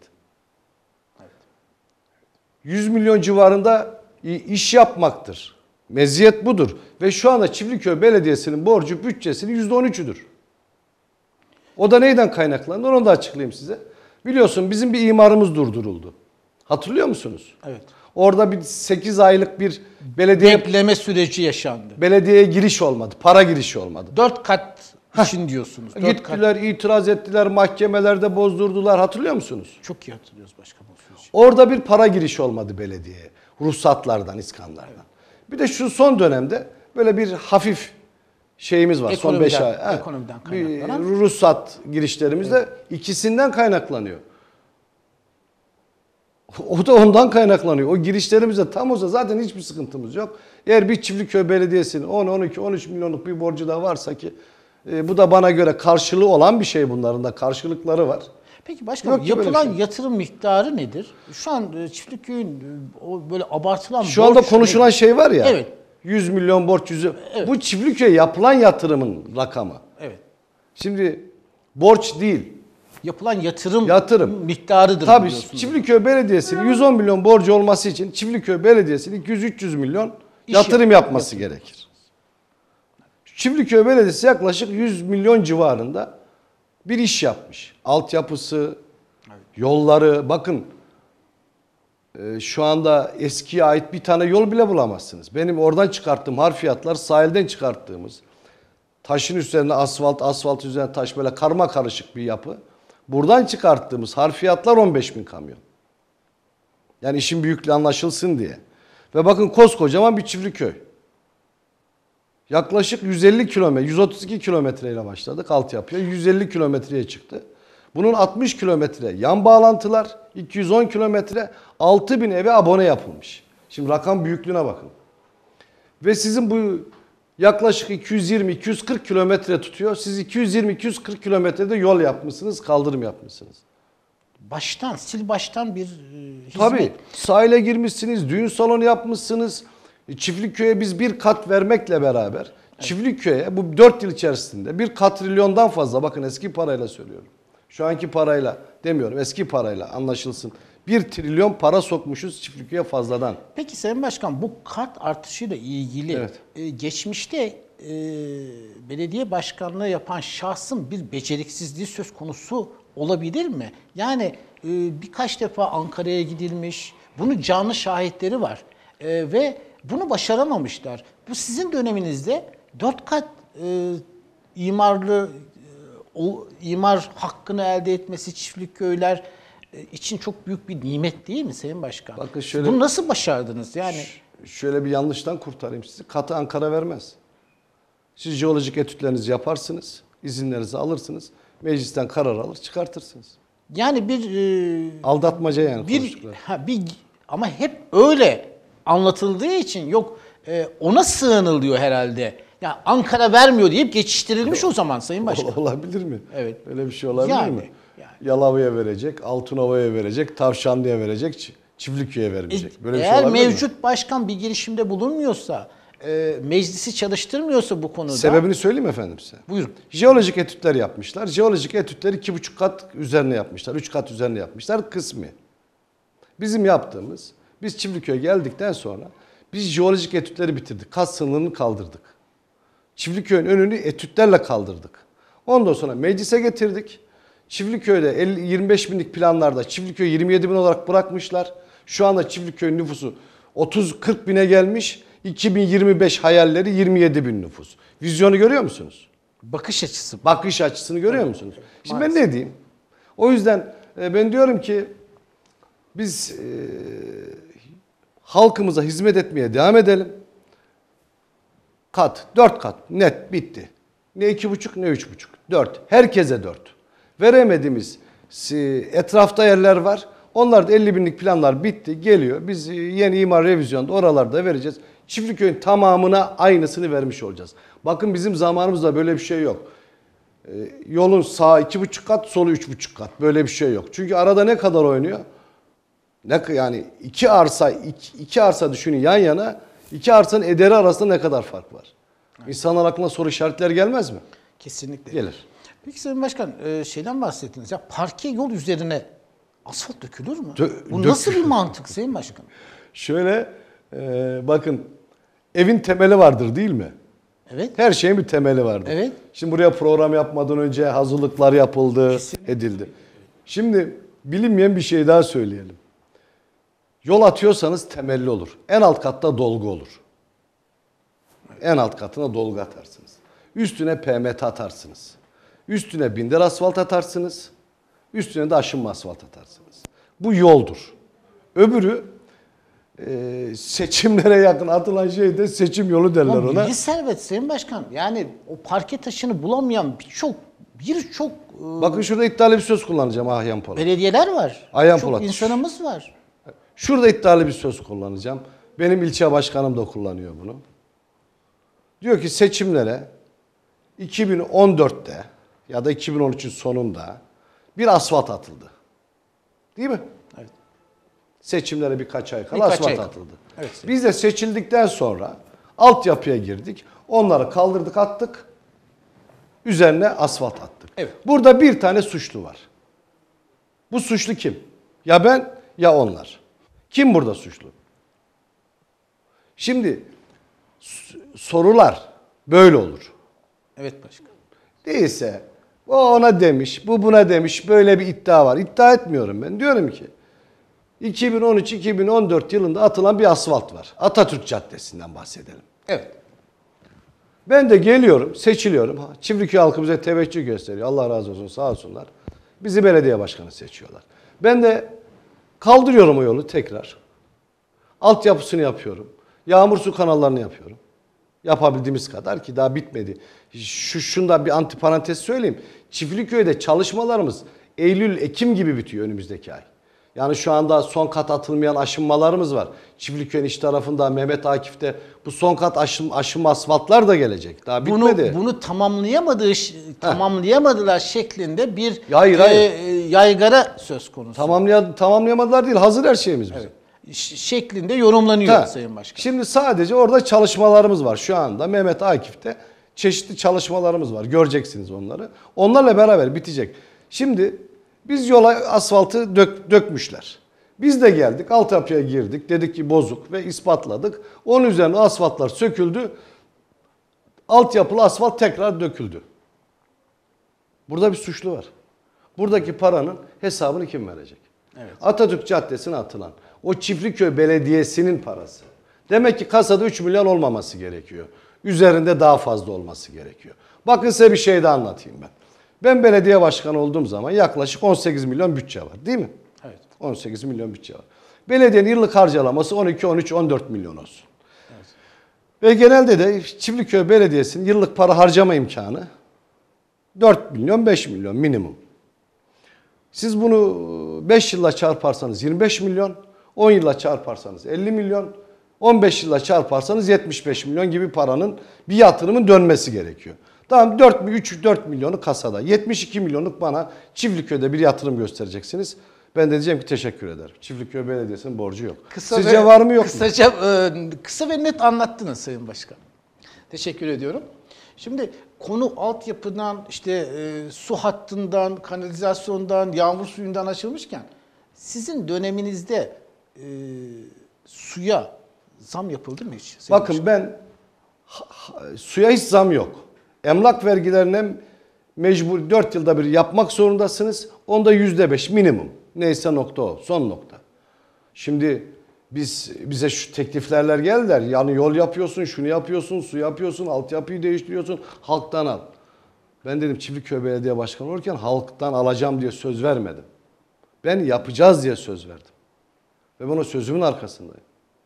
yüz milyon civarında iş yapmaktır. Meziyet budur. Ve şu anda Çiftliköy Belediyesi'nin borcu bütçesinin yüzde on üçüdür. O da neyden kaynaklanır? Onu da açıklayayım size. Biliyorsun bizim bir imarımız durduruldu. Hatırlıyor musunuz? Evet. Orada bir sekiz aylık bir belediye Bekleme süreci yaşandı. belediyeye giriş olmadı. Para girişi olmadı. Dört kat için diyorsunuz. Dört Gittiler, kat. itiraz ettiler, mahkemelerde bozdurdular. Hatırlıyor musunuz? Çok iyi hatırlıyoruz başkanım o süreci. Orada bir para girişi olmadı belediyeye. Ruhsatlardan, iskanlardan. Evet. Bir de şu son dönemde böyle bir hafif şeyimiz var. Son beş ay. Evet. Ekonomiden Bir kaynaklanan. ruhsat girişlerimizde evet. ikisinden kaynaklanıyor. O da ondan kaynaklanıyor. O girişlerimizde tam olsa zaten hiçbir sıkıntımız yok. Eğer bir Çiftliköy Belediyesi'nin on, on iki, on üç milyonluk bir borcu da varsa ki e, bu da bana göre karşılığı olan bir şey, bunların da karşılıkları var. Peki başkanım, Yok ki böyle yapılan şey. yatırım miktarı nedir? Şu an e, Çiftliköy'ün e, o böyle abartılan Şu anda borç konuşulan nedir? şey var ya. Evet. yüz milyon borç yüzü. Evet. Bu Çiftliköy'e yapılan yatırımın rakamı. Evet. Şimdi borç değil. Yapılan yatırım, Yatırım. miktarıdır Tabii biliyorsunuz. Çiftliköy Belediyesi'nin yüz on milyon borcu olması için Çiftliköy Belediyesi'nin iki yüz üç yüz milyon İş yatırım yap- yapması gerekir. Çiftliköy Belediyesi yaklaşık yüz milyon civarında bir iş yapmış. Altyapısı, yolları, bakın e, şu anda eskiye ait bir tane yol bile bulamazsınız. Benim oradan çıkarttığım harfiyatlar sahilden çıkarttığımız, taşın üzerine asfalt, asfalt üzerine taş, böyle karma karışık bir yapı. Buradan çıkarttığımız harfiyatlar on beş bin kamyon. Yani işin büyüklüğü anlaşılsın diye. Ve bakın koskocaman bir Çiftliköy. Yaklaşık yüz elli kilometre, yüz otuz iki kilometreyle başladık altyapıya. yüz elli kilometreye çıktı. Bunun altmış kilometre yan bağlantılar, iki yüz on kilometre, altı bin eve abone yapılmış. Şimdi rakam büyüklüğüne bakın. Ve sizin bu yaklaşık iki yüz yirmi iki yüz kırk kilometre tutuyor. Siz iki yüz yirmi iki yüz kırk kilometrede yol yapmışsınız, kaldırım yapmışsınız. Baştan, sil baştan bir e, hizmet. Tabii sahile girmişsiniz, düğün salonu yapmışsınız. Çiftliköy'e biz bir kat vermekle beraber evet. Çiftliköy'e bu dört yıl içerisinde bir katrilyondan fazla, bakın eski parayla söylüyorum. Şu anki parayla demiyorum, eski parayla anlaşılsın. Bir trilyon para sokmuşuz Çiftliköy'e fazladan. Peki Sayın Başkan, bu kat artışıyla ilgili Evet. e, geçmişte e, belediye başkanlığı yapan şahsın bir beceriksizliği söz konusu olabilir mi? Yani e, birkaç defa Ankara'ya gidilmiş, bunun canlı şahitleri var e, ve bunu başaramamışlar. Bu sizin döneminizde dört kat e, imarlı e, o imar hakkını elde etmesi Çiftliköy'ler e, için çok büyük bir nimet değil mi Sayın Başkan? Bakın şöyle, bunu nasıl başardınız? Yani şöyle bir yanlıştan kurtarayım sizi. Katı Ankara vermez. Siz jeolojik etütlerinizi yaparsınız, izinlerinizi alırsınız, meclisten karar alır, çıkartırsınız. yani bir e, Aldatmaca yani bir konuştukları. ha, bir ama hep öyle anlatıldığı için yok e, ona sığınılıyor herhalde. Ya Ankara vermiyor deyip geçiştirilmiş o zaman Sayın Başkan. Olabilir mi? Evet. Öyle bir şey olabilir Yani, mi? yani. Yalova'ya verecek, Altınova'ya verecek, Tavşanlı'ya verecek, Çiftliköy'e vermeyecek. Böyle bir şey Eğer olabilir mevcut mi? başkan bir girişimde bulunmuyorsa, e, meclisi çalıştırmıyorsa bu konuda. Sebebini söyleyeyim efendim size. Buyurun. Jeolojik etütler yapmışlar. Jeolojik etütleri iki buçuk kat üzerine yapmışlar. Üç kat üzerine yapmışlar kısmi. Bizim yaptığımız, biz Çiftliköy'e geldikten sonra biz jeolojik etütleri bitirdik. Kat sınırını kaldırdık. Çiftliköy'ün önünü etütlerle kaldırdık. Ondan sonra meclise getirdik. Çiftliköy'de elli, yirmi beş binlik planlarda Çiftliköy yirmi yedi bin olarak bırakmışlar. Şu anda Çiftliköy'ün nüfusu otuz kırk bine gelmiş. iki bin yirmi beş hayalleri yirmi yedi bin nüfus. Vizyonu görüyor musunuz? Bakış açısı. Bakış açısını görüyor musunuz? Şimdi ben ne diyeyim? O yüzden ben diyorum ki biz e, halkımıza hizmet etmeye devam edelim. Kat, dört kat net bitti. Ne iki buçuk ne üç buçuk. Dört. Herkese dört. Veremediğimiz etrafta yerler var. Onlar da elli binlik planlar bitti. Geliyor. Biz yeni imar revizyonda oralarda vereceğiz. Çiftliköy'ün tamamına aynısını vermiş olacağız. Bakın bizim zamanımızda böyle bir şey yok. Ee, yolun sağı iki buçuk kat, solu üç buçuk kat. Böyle bir şey yok. Çünkü arada ne kadar oynuyor? Ne yani iki arsa iki, iki arsa düşünün yan yana. İki arsanın ederi arasında ne kadar fark var? Evet. İnsanlar aklına soru işaretleri gelmez mi? Kesinlikle. Gelir. Peki Sayın Başkan, şeyden bahsettiniz. Ya parke yol üzerine asfalt dökülür mü? Dö Bu nasıl bir mantık Sayın Başkan? Şöyle e, bakın, evin temeli vardır değil mi? Evet. Her şeyin bir temeli vardır. Evet. Şimdi buraya program yapmadan önce hazırlıklar yapıldı, kesinlikle edildi. Şimdi bilinmeyen bir şey daha söyleyelim. Yol atıyorsanız temelli olur. En alt katta dolgu olur. En alt katına dolgu atarsınız. Üstüne P M T atarsınız. Üstüne binder asfalt atarsınız. Üstüne de aşınma asfalt atarsınız. Bu yoldur. Öbürü e, seçimlere yakın atılan şey de seçim yolu derler Ama ona. Milli servet Sayın Başkan. Yani o parke taşını bulamayan birçok birçok e, bakın şurada iddialı bir söz kullanacağım Ahyan Polat. belediyeler var. Ayhan Çok Polat. insanımız var. Şurada iddialı bir söz kullanacağım. Benim ilçe başkanım da kullanıyor bunu. Diyor ki seçimlere iki bin on dörtte ya da iki bin on üçün sonunda bir asfalt atıldı. Değil mi? Evet. Seçimlere birkaç ay kala Birkaç asfalt ay kala. atıldı. Evet. Biz de seçildikten sonra altyapıya girdik. Onları kaldırdık, attık. Üzerine asfalt attık. Evet. Burada bir tane suçlu var. Bu suçlu kim? Ya ben ya onlar. Kim burada suçlu? Şimdi sorular böyle olur. Evet başkan. Değilse o ona demiş, bu buna demiş, böyle bir iddia var. İddia etmiyorum ben. Diyorum ki iki bin on üç iki bin on dört yılında atılan bir asfalt var. Atatürk Caddesi'nden bahsedelim. Evet. Ben de geliyorum, seçiliyorum. Çiftlikköy halkı bize teveccüh gösteriyor. Allah razı olsun, sağ olsunlar. Bizi belediye başkanı seçiyorlar. Ben de kaldırıyorum o yolu tekrar. Altyapısını yapıyorum. Yağmur su kanallarını yapıyorum. Yapabildiğimiz kadar, ki daha bitmedi. Şu şunda bir antiparantez söyleyeyim. Çiftlikköy'de çalışmalarımız Eylül, Ekim gibi bitiyor önümüzdeki ay. Yani şu anda son kat atılmayan aşınmalarımız var. Çiftlikköy'ün iç tarafında Mehmet Akif'te bu son kat aşım, aşınma asfaltlar da gelecek. Daha bitmedi. Bunu, bunu tamamlayamadığı tamamlayamadılar şeklinde bir hayır, e, hayır. yaygara söz konusu. Tamamlay tamamlayamadılar değil. Hazır her şeyimiz bizim. Evet. Şeklinde yorumlanıyor ha. Sayın Başkan. Şimdi sadece orada çalışmalarımız var. Şu anda Mehmet Akif'te çeşitli çalışmalarımız var. Göreceksiniz onları. Onlarla beraber bitecek. Şimdi biz yola asfaltı dök, dökmüşler. Biz de geldik, altyapıya girdik. Dedik ki bozuk ve ispatladık. Onun üzerine asfaltlar söküldü. Altyapılı asfalt tekrar döküldü. Burada bir suçlu var. Buradaki paranın hesabını kim verecek? Evet. Atatürk Caddesi'ne atılan o Çiftliköy Belediyesi'nin parası. Demek ki kasada üç milyon olmaması gerekiyor. Üzerinde daha fazla olması gerekiyor. Bakın size bir şey de anlatayım ben. Ben belediye başkanı olduğum zaman yaklaşık on sekiz milyon bütçe var, değil mi? Evet. on sekiz milyon bütçe var. Belediyenin yıllık harcalaması on iki, on üç, on dört milyon olsun. Evet. Ve genelde de Çiftliköy Belediyesi'nin yıllık para harcama imkanı dört milyon, beş milyon minimum. Siz bunu beş yılla çarparsanız yirmi beş milyon, on yılla çarparsanız elli milyon, on beş yılla çarparsanız yetmiş beş milyon gibi paranın, bir yatırımın dönmesi gerekiyor. Tamam, dört, üç dört milyonu kasada. yetmiş iki milyonluk bana Çiftliköy'de bir yatırım göstereceksiniz. Ben de diyeceğim ki teşekkür ederim. Çiftlikköy Belediyesi'nin borcu yok. Kısa Sizce ve, var mı yok kısaca, mu? E, kısa ve net anlattınız Sayın Başkan. Teşekkür ediyorum. Şimdi konu altyapıdan, işte e, su hattından, kanalizasyondan, yağmur suyundan açılmışken sizin döneminizde e, suya zam yapıldı mı hiç? Sayın Bakın Başkan? ben ha, ha, suya hiç zam yok. Emlak vergilerine mecbur dört yılda bir yapmak zorundasınız. Onda yüzde beş minimum. Neyse nokta o. Son nokta. Şimdi biz bize şu tekliflerler geldiler. Yani yol yapıyorsun, şunu yapıyorsun, su yapıyorsun, altyapıyı değiştiriyorsun. Halktan al. Ben dedim Çiftliköy Belediye Başkanı olurken halktan alacağım diye söz vermedim. Ben yapacağız diye söz verdim. Ve ben o sözümün arkasındayım.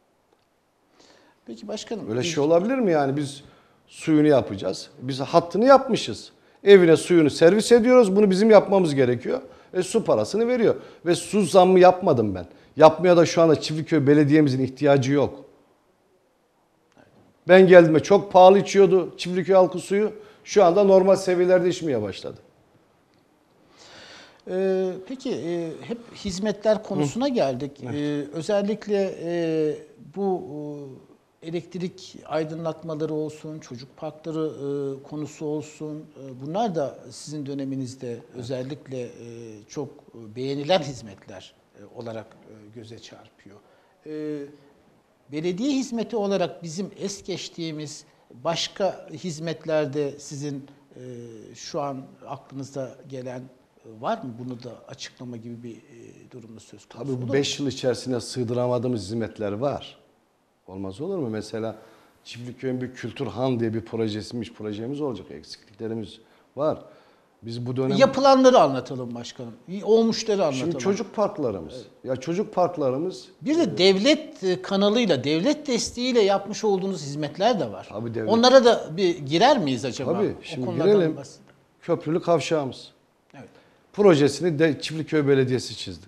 Peki başkanım. Öyle şey olabilir mi yani? Biz suyunu yapacağız. Biz hattını yapmışız. Evine suyunu servis ediyoruz. Bunu bizim yapmamız gerekiyor. E su parasını veriyor. Ve su zammı yapmadım ben. Yapmaya da şu anda Çiftliköy Belediye'mizin ihtiyacı yok. Ben geldiğimde çok pahalı içiyordu Çiftliköy halkı suyu. Şu anda normal seviyelerde içmeye başladı. Ee, peki e, hep hizmetler konusuna Hı. geldik. Ee, özellikle e, bu elektrik aydınlatmaları olsun, çocuk parkları e, konusu olsun, e, bunlar da sizin döneminizde özellikle e, çok beğenilen hizmetler e, olarak e, göze çarpıyor. E, belediye hizmeti olarak bizim es geçtiğimiz başka hizmetlerde sizin e, şu an aklınızda gelen e, var mı? Bunu da açıklama gibi bir e, durumda söz konusu. Tabii bu beş yıl içerisinde sığdıramadığımız hizmetler var. Olmaz olur mu? Mesela Çiftliköy'ün bir Kültür Han diye bir projesiymiş, projemiz olacak. Eksikliklerimiz var. Biz bu dönem... Yapılanları anlatalım başkanım. Olmuşları anlatalım. Şimdi çocuk parklarımız. Evet. Ya çocuk parklarımız... Bir de devlet kanalıyla, devlet desteğiyle yapmış olduğunuz hizmetler de var. Tabii devlet. Onlara da bir girer miyiz acaba? Tabii. Şimdi girelim. Köprülü kavşağımız. Evet. Projesini de Çiftliköy Belediyesi çizdi.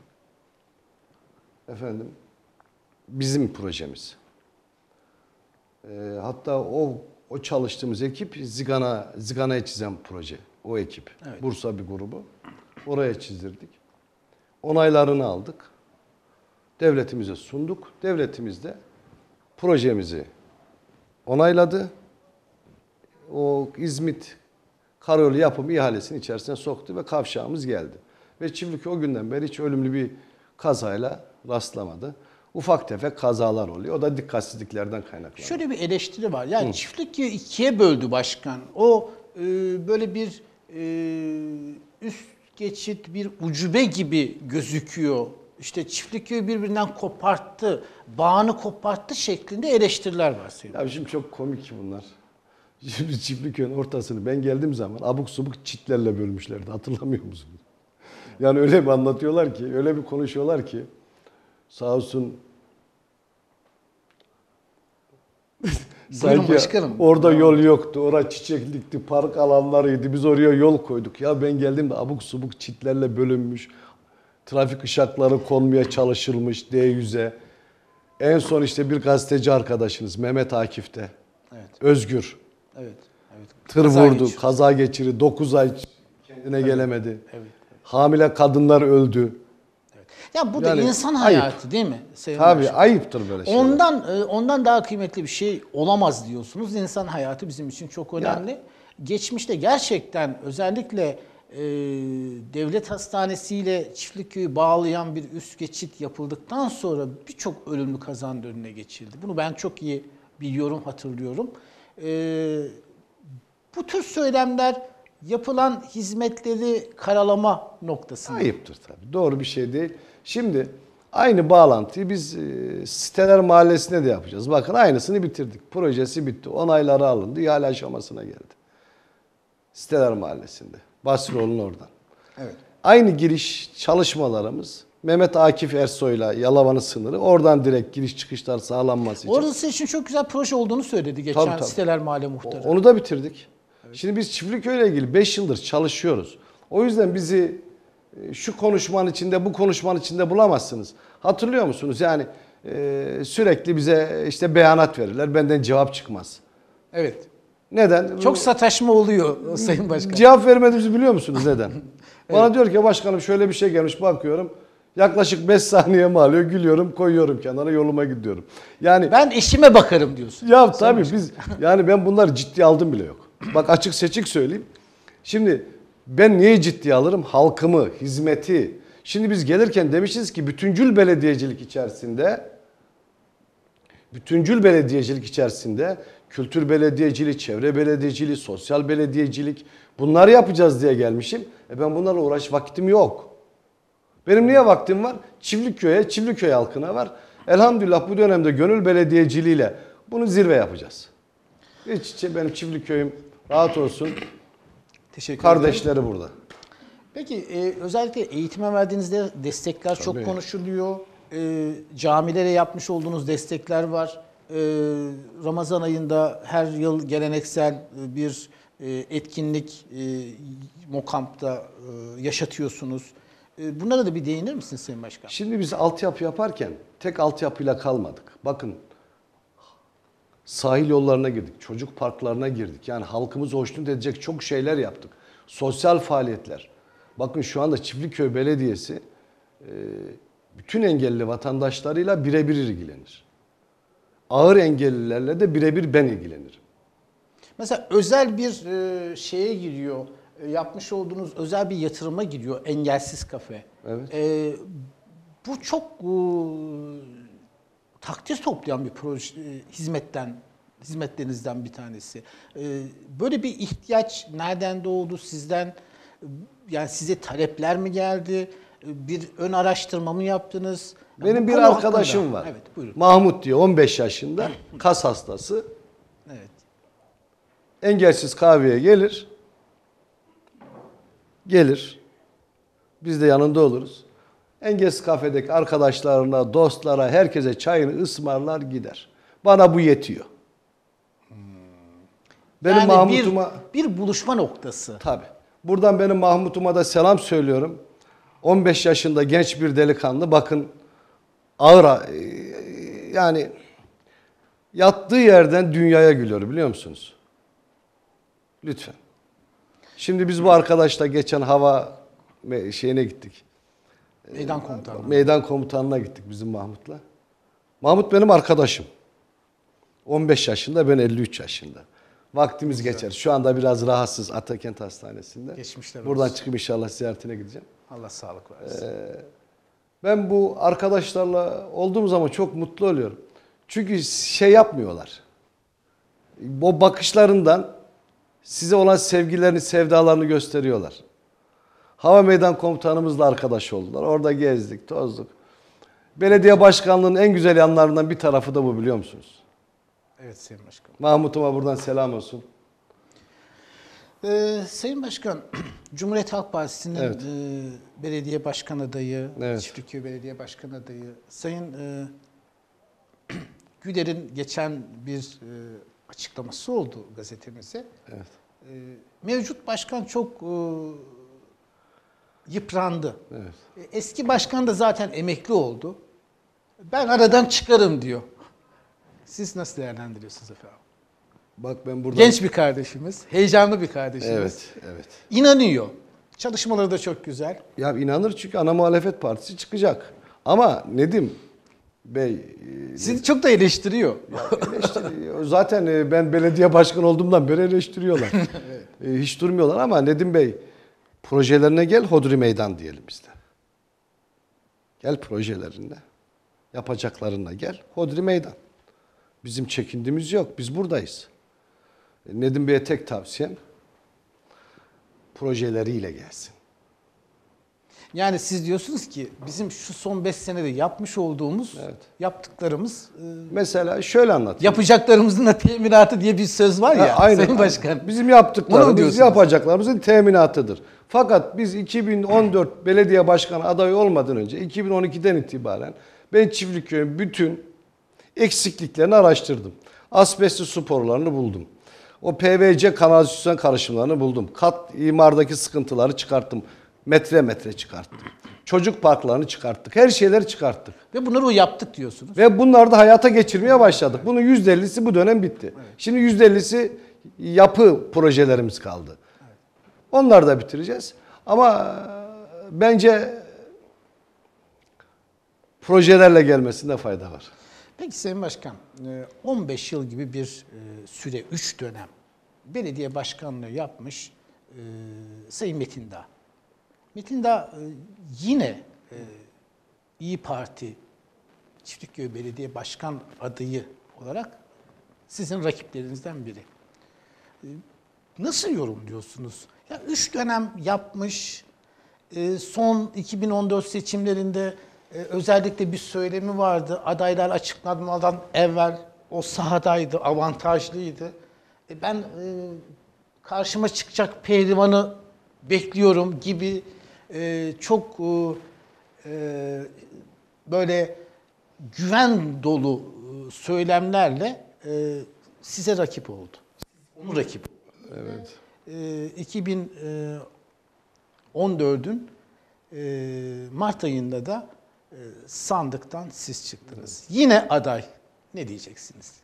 Efendim, bizim projemiz. Ee, hatta o o çalıştığımız ekip Zigana Zigana'ya çizen proje. O ekip. Evet. Bursa bir grubu. Oraya çizdirdik. Onaylarını aldık. Devletimize sunduk. Devletimiz de projemizi onayladı. O İzmit karayolu yapım ihalesinin içerisine soktu ve kavşağımız geldi. Ve Çiftliköy o günden beri hiç ölümlü bir kazayla rastlamadı. Ufak tefek kazalar oluyor. O da dikkatsizliklerden kaynaklanıyor. Şöyle bir eleştiri var. Yani Çiftliköy'ü ikiye böldü başkan. O e, böyle bir e, üst geçit, bir ucube gibi gözüküyor. İşte Çiftliköy'ü birbirinden koparttı, bağını koparttı şeklinde eleştiriler var Sayın. Ya şimdi çok komik bunlar. Şimdi Çiftliköy'ün ortasını ben geldiğim zaman abuk subuk çitlerle bölmüşlerdi. Hatırlamıyor musunuz? Yani öyle bir anlatıyorlar ki, öyle bir konuşuyorlar ki sağ olsun sanki başkanım. Orada yol yoktu. Orada çiçeklikti, park alanlarıydı. Biz oraya yol koyduk. Ya ben geldiğimde abuk subuk çitlerle bölünmüş. Trafik ışıkları konmaya çalışılmış D yüze. En son işte bir gazeteci arkadaşınız Mehmet Akif'te. Evet. Özgür. Evet. Evet. Tır Kaza vurdu, geçirdi. kaza geçirdi. dokuz ay kendine evet. gelemedi. Evet. Evet. Hamile kadınlar öldü. Evet. Ya bu da yani insan hayatı ayıp. Değil mi? Sayın Tabii Başkan? Ayıptır böyle şeyler. Ondan ondan daha kıymetli bir şey olamaz diyorsunuz. İnsan hayatı bizim için çok önemli. Ya. Geçmişte gerçekten özellikle e, devlet hastanesiyle Çiftliköy'ü bağlayan bir üst geçit yapıldıktan sonra birçok ölümlü kazanın önüne geçildi. Bunu ben çok iyi biliyorum, hatırlıyorum. E, bu tür söylemler yapılan hizmetleri karalama noktasında. Ayıptır tabii. Doğru bir şey değil. Şimdi aynı bağlantıyı biz e, Siteler Mahallesi'ne de yapacağız. Bakın aynısını bitirdik. Projesi bitti. Onayları alındı. İhale aşamasına geldi. Siteler Mahallesi'nde. Basroğlu'nun oradan. Evet. Aynı giriş çalışmalarımız Mehmet Akif Ersoy'la Yalova'nın sınırı. Oradan direkt giriş çıkışlar sağlanması için. Orası için çok güzel proje olduğunu söyledi geçen tabii, tabii. Siteler Mahalle Muhtarı. Onu da bitirdik. Evet. Şimdi biz Çiftliköy'le ilgili beş yıldır çalışıyoruz. O yüzden bizi şu konuşmanın içinde, bu konuşmanın içinde bulamazsınız. Hatırlıyor musunuz? Yani e, sürekli bize işte beyanat verirler. Benden cevap çıkmaz. Evet. Neden? Çok sataşma oluyor Sayın Başkan. Cevap vermediğimizi biliyor musunuz neden? Evet. Bana diyor ki başkanım şöyle bir şey gelmiş bakıyorum. Yaklaşık beş saniye mi alıyor? Gülüyorum, koyuyorum kenara, yoluma gidiyorum. Yani ben eşime bakarım diyorsun. Ya tabii biz yani ben bunları ciddiye aldım bile yok. Bak açık seçik söyleyeyim. Şimdi ben niye ciddiye alırım? Halkımı, hizmeti. Şimdi biz gelirken demişiz ki bütüncül belediyecilik içerisinde bütüncül belediyecilik içerisinde kültür belediyeciliği, çevre belediyeciliği, sosyal belediyecilik bunları yapacağız diye gelmişim. E ben bunlarla uğraş vakitim yok. Benim niye vaktim var? Çiftliköy'e, Çiftliköy halkına var. Elhamdülillah bu dönemde gönül belediyeciliğiyle bunu zirve yapacağız. Hiç benim Çiftliköy'üm rahat olsun. Teşekkür Kardeşleri ederim. burada. Peki e, özellikle eğitime verdiğiniz de destekler Tabii. çok konuşuluyor. E, camilere yapmış olduğunuz destekler var. E, Ramazan ayında her yıl geleneksel bir e, etkinlik e, Mokamp'ta e, yaşatıyorsunuz. E, bunlara da bir değinir misiniz Sayın Başkan? Şimdi biz altyapı yaparken tek altyapıyla kalmadık. Bakın sahil yollarına girdik, çocuk parklarına girdik. Yani halkımızı hoşnut edecek çok şeyler yaptık. Sosyal faaliyetler. Bakın şu anda Çiftliköy Belediyesi bütün engelli vatandaşlarıyla birebir ilgilenir. ağır engellilerle de birebir ben ilgilenirim. Mesela özel bir e, şeye giriyor, e, yapmış olduğunuz özel bir yatırıma giriyor Engelsiz Kafe. Evet. E, bu çok e, takdir toplayan bir proje, e, hizmetten, hizmetlerinizden bir tanesi. E, böyle bir ihtiyaç nereden doğdu sizden? E, Yani size talepler mi geldi? E, Bir ön araştırma mı yaptınız? Yani Benim bu bir konu arkadaşım hakkında. var. Evet, buyurun. Mahmut diye on beş yaşında kas hastası. Evet. Engelsiz kahveye gelir. Gelir. Biz de yanında oluruz. Engelsiz kafedeki arkadaşlarına, dostlara, herkese çayını ısmarlar gider. Bana bu yetiyor. Benim Yani Mahmut'uma... bir, bir buluşma noktası. Tabii. Buradan benim Mahmut'uma da selam söylüyorum. on beş yaşında genç bir delikanlı. Bakın ağır yani yattığı yerden dünyaya gülüyor biliyor musunuz? Lütfen. Şimdi biz bu arkadaşla geçen hava şeyine gittik. Meydan komutanlığı. Meydan komutanına gittik bizim Mahmut'la. Mahmut benim arkadaşım. on beş yaşında, ben elli üç yaşında. Vaktimiz Güzel. geçer. Şu anda biraz rahatsız Atakent Hastanesi'nde. Geçmişler Buradan olsun. çıkıp inşallah ziyaretine gideceğim. Allah sağlık versin. Ee, ben bu arkadaşlarla olduğum zaman çok mutlu oluyorum. Çünkü şey yapmıyorlar. O bakışlarından size olan sevgilerini, sevdalarını gösteriyorlar. Hava Meydan Komutanımızla arkadaş oldular. Orada gezdik, tozduk. Belediye başkanlığının en güzel yanlarından bir tarafı da bu biliyor musunuz? Evet Sayın Başkan. Mahmut'uma buradan selam olsun. Ee, Sayın Başkan, Cumhuriyet Halk Partisi'nin Evet. e, belediye başkan adayı, Evet. Çiftliköy Belediye Başkan adayı, Sayın e, Güler'in geçen bir e, açıklaması oldu gazetemize. Evet. E, mevcut başkan çok e, yıprandı. Evet. E, eski başkan da zaten emekli oldu. Ben aradan çıkarım diyor. Siz nasıl değerlendiriyorsunuz efendim? Bak ben burada... Genç bir kardeşimiz, heyecanlı bir kardeşimiz. Evet, evet. İnanıyor. Çalışmaları da çok güzel. Ya inanır çünkü ana muhalefet partisi çıkacak. Ama Nedim Bey... e, Sizi çok da eleştiriyor. Ya eleştiri- zaten e, ben belediye başkanı olduğumdan beri eleştiriyorlar. Evet. E, Hiç durmuyorlar ama Nedim Bey projelerine gel hodri meydan diyelim biz de. Gel projelerine. Yapacaklarına gel hodri meydan. Bizim çekindiğimiz yok. Biz buradayız. E, Nedim Bey'e tek tavsiyem projeleriyle gelsin. Yani siz diyorsunuz ki bizim şu son beş senede yapmış olduğumuz, Evet. yaptıklarımız, e, Mesela şöyle anlatayım. yapacaklarımızın da teminatı diye bir söz var ya, Ha, aynen, Sayın Başkan. aynen. Bizim Onu yaptıklarımız diyorsunuz. yapacaklarımızın teminatıdır. Fakat biz iki bin on dört belediye başkanı adayı olmadan önce iki bin on ikiden itibaren ben Çiftliköy'ün bütün eksikliklerini araştırdım. Asbestli su borularını buldum. O P V C kanalizasyon karışımlarını buldum. Kat imardaki sıkıntıları çıkarttım. Metre metre çıkarttım. Çocuk parklarını çıkarttık. Her şeyleri çıkarttık. Ve bunları o yaptık diyorsunuz. Ve bunları da hayata geçirmeye başladık. Bunun yüzde ellisi bu dönem bitti. Evet. Şimdi yüzde ellisi yapı projelerimiz kaldı. Evet. Onları da bitireceğiz. Ama bence projelerle gelmesinde fayda var. Peki Sayın Başkan, on beş yıl gibi bir süre, üç dönem belediye başkanlığı yapmış Sayın Metin Dağ. Metin Dağ yine İYİ Parti Çiftlikköy Belediye Başkan adayı olarak sizin rakiplerinizden biri. Nasıl yorumluyorsunuz? Ya üç dönem yapmış, son iki bin on dört seçimlerinde özellikle bir söylemi vardı. Adaylar açıklanmadan evvel o sahadaydı, avantajlıydı. Ben karşıma çıkacak pehlivanı bekliyorum gibi çok böyle güven dolu söylemlerle size rakip oldu. Onu rakip. Evet. iki bin on dördün Mart ayında da sandıktan siz çıktınız. Evet. Yine aday. Ne diyeceksiniz?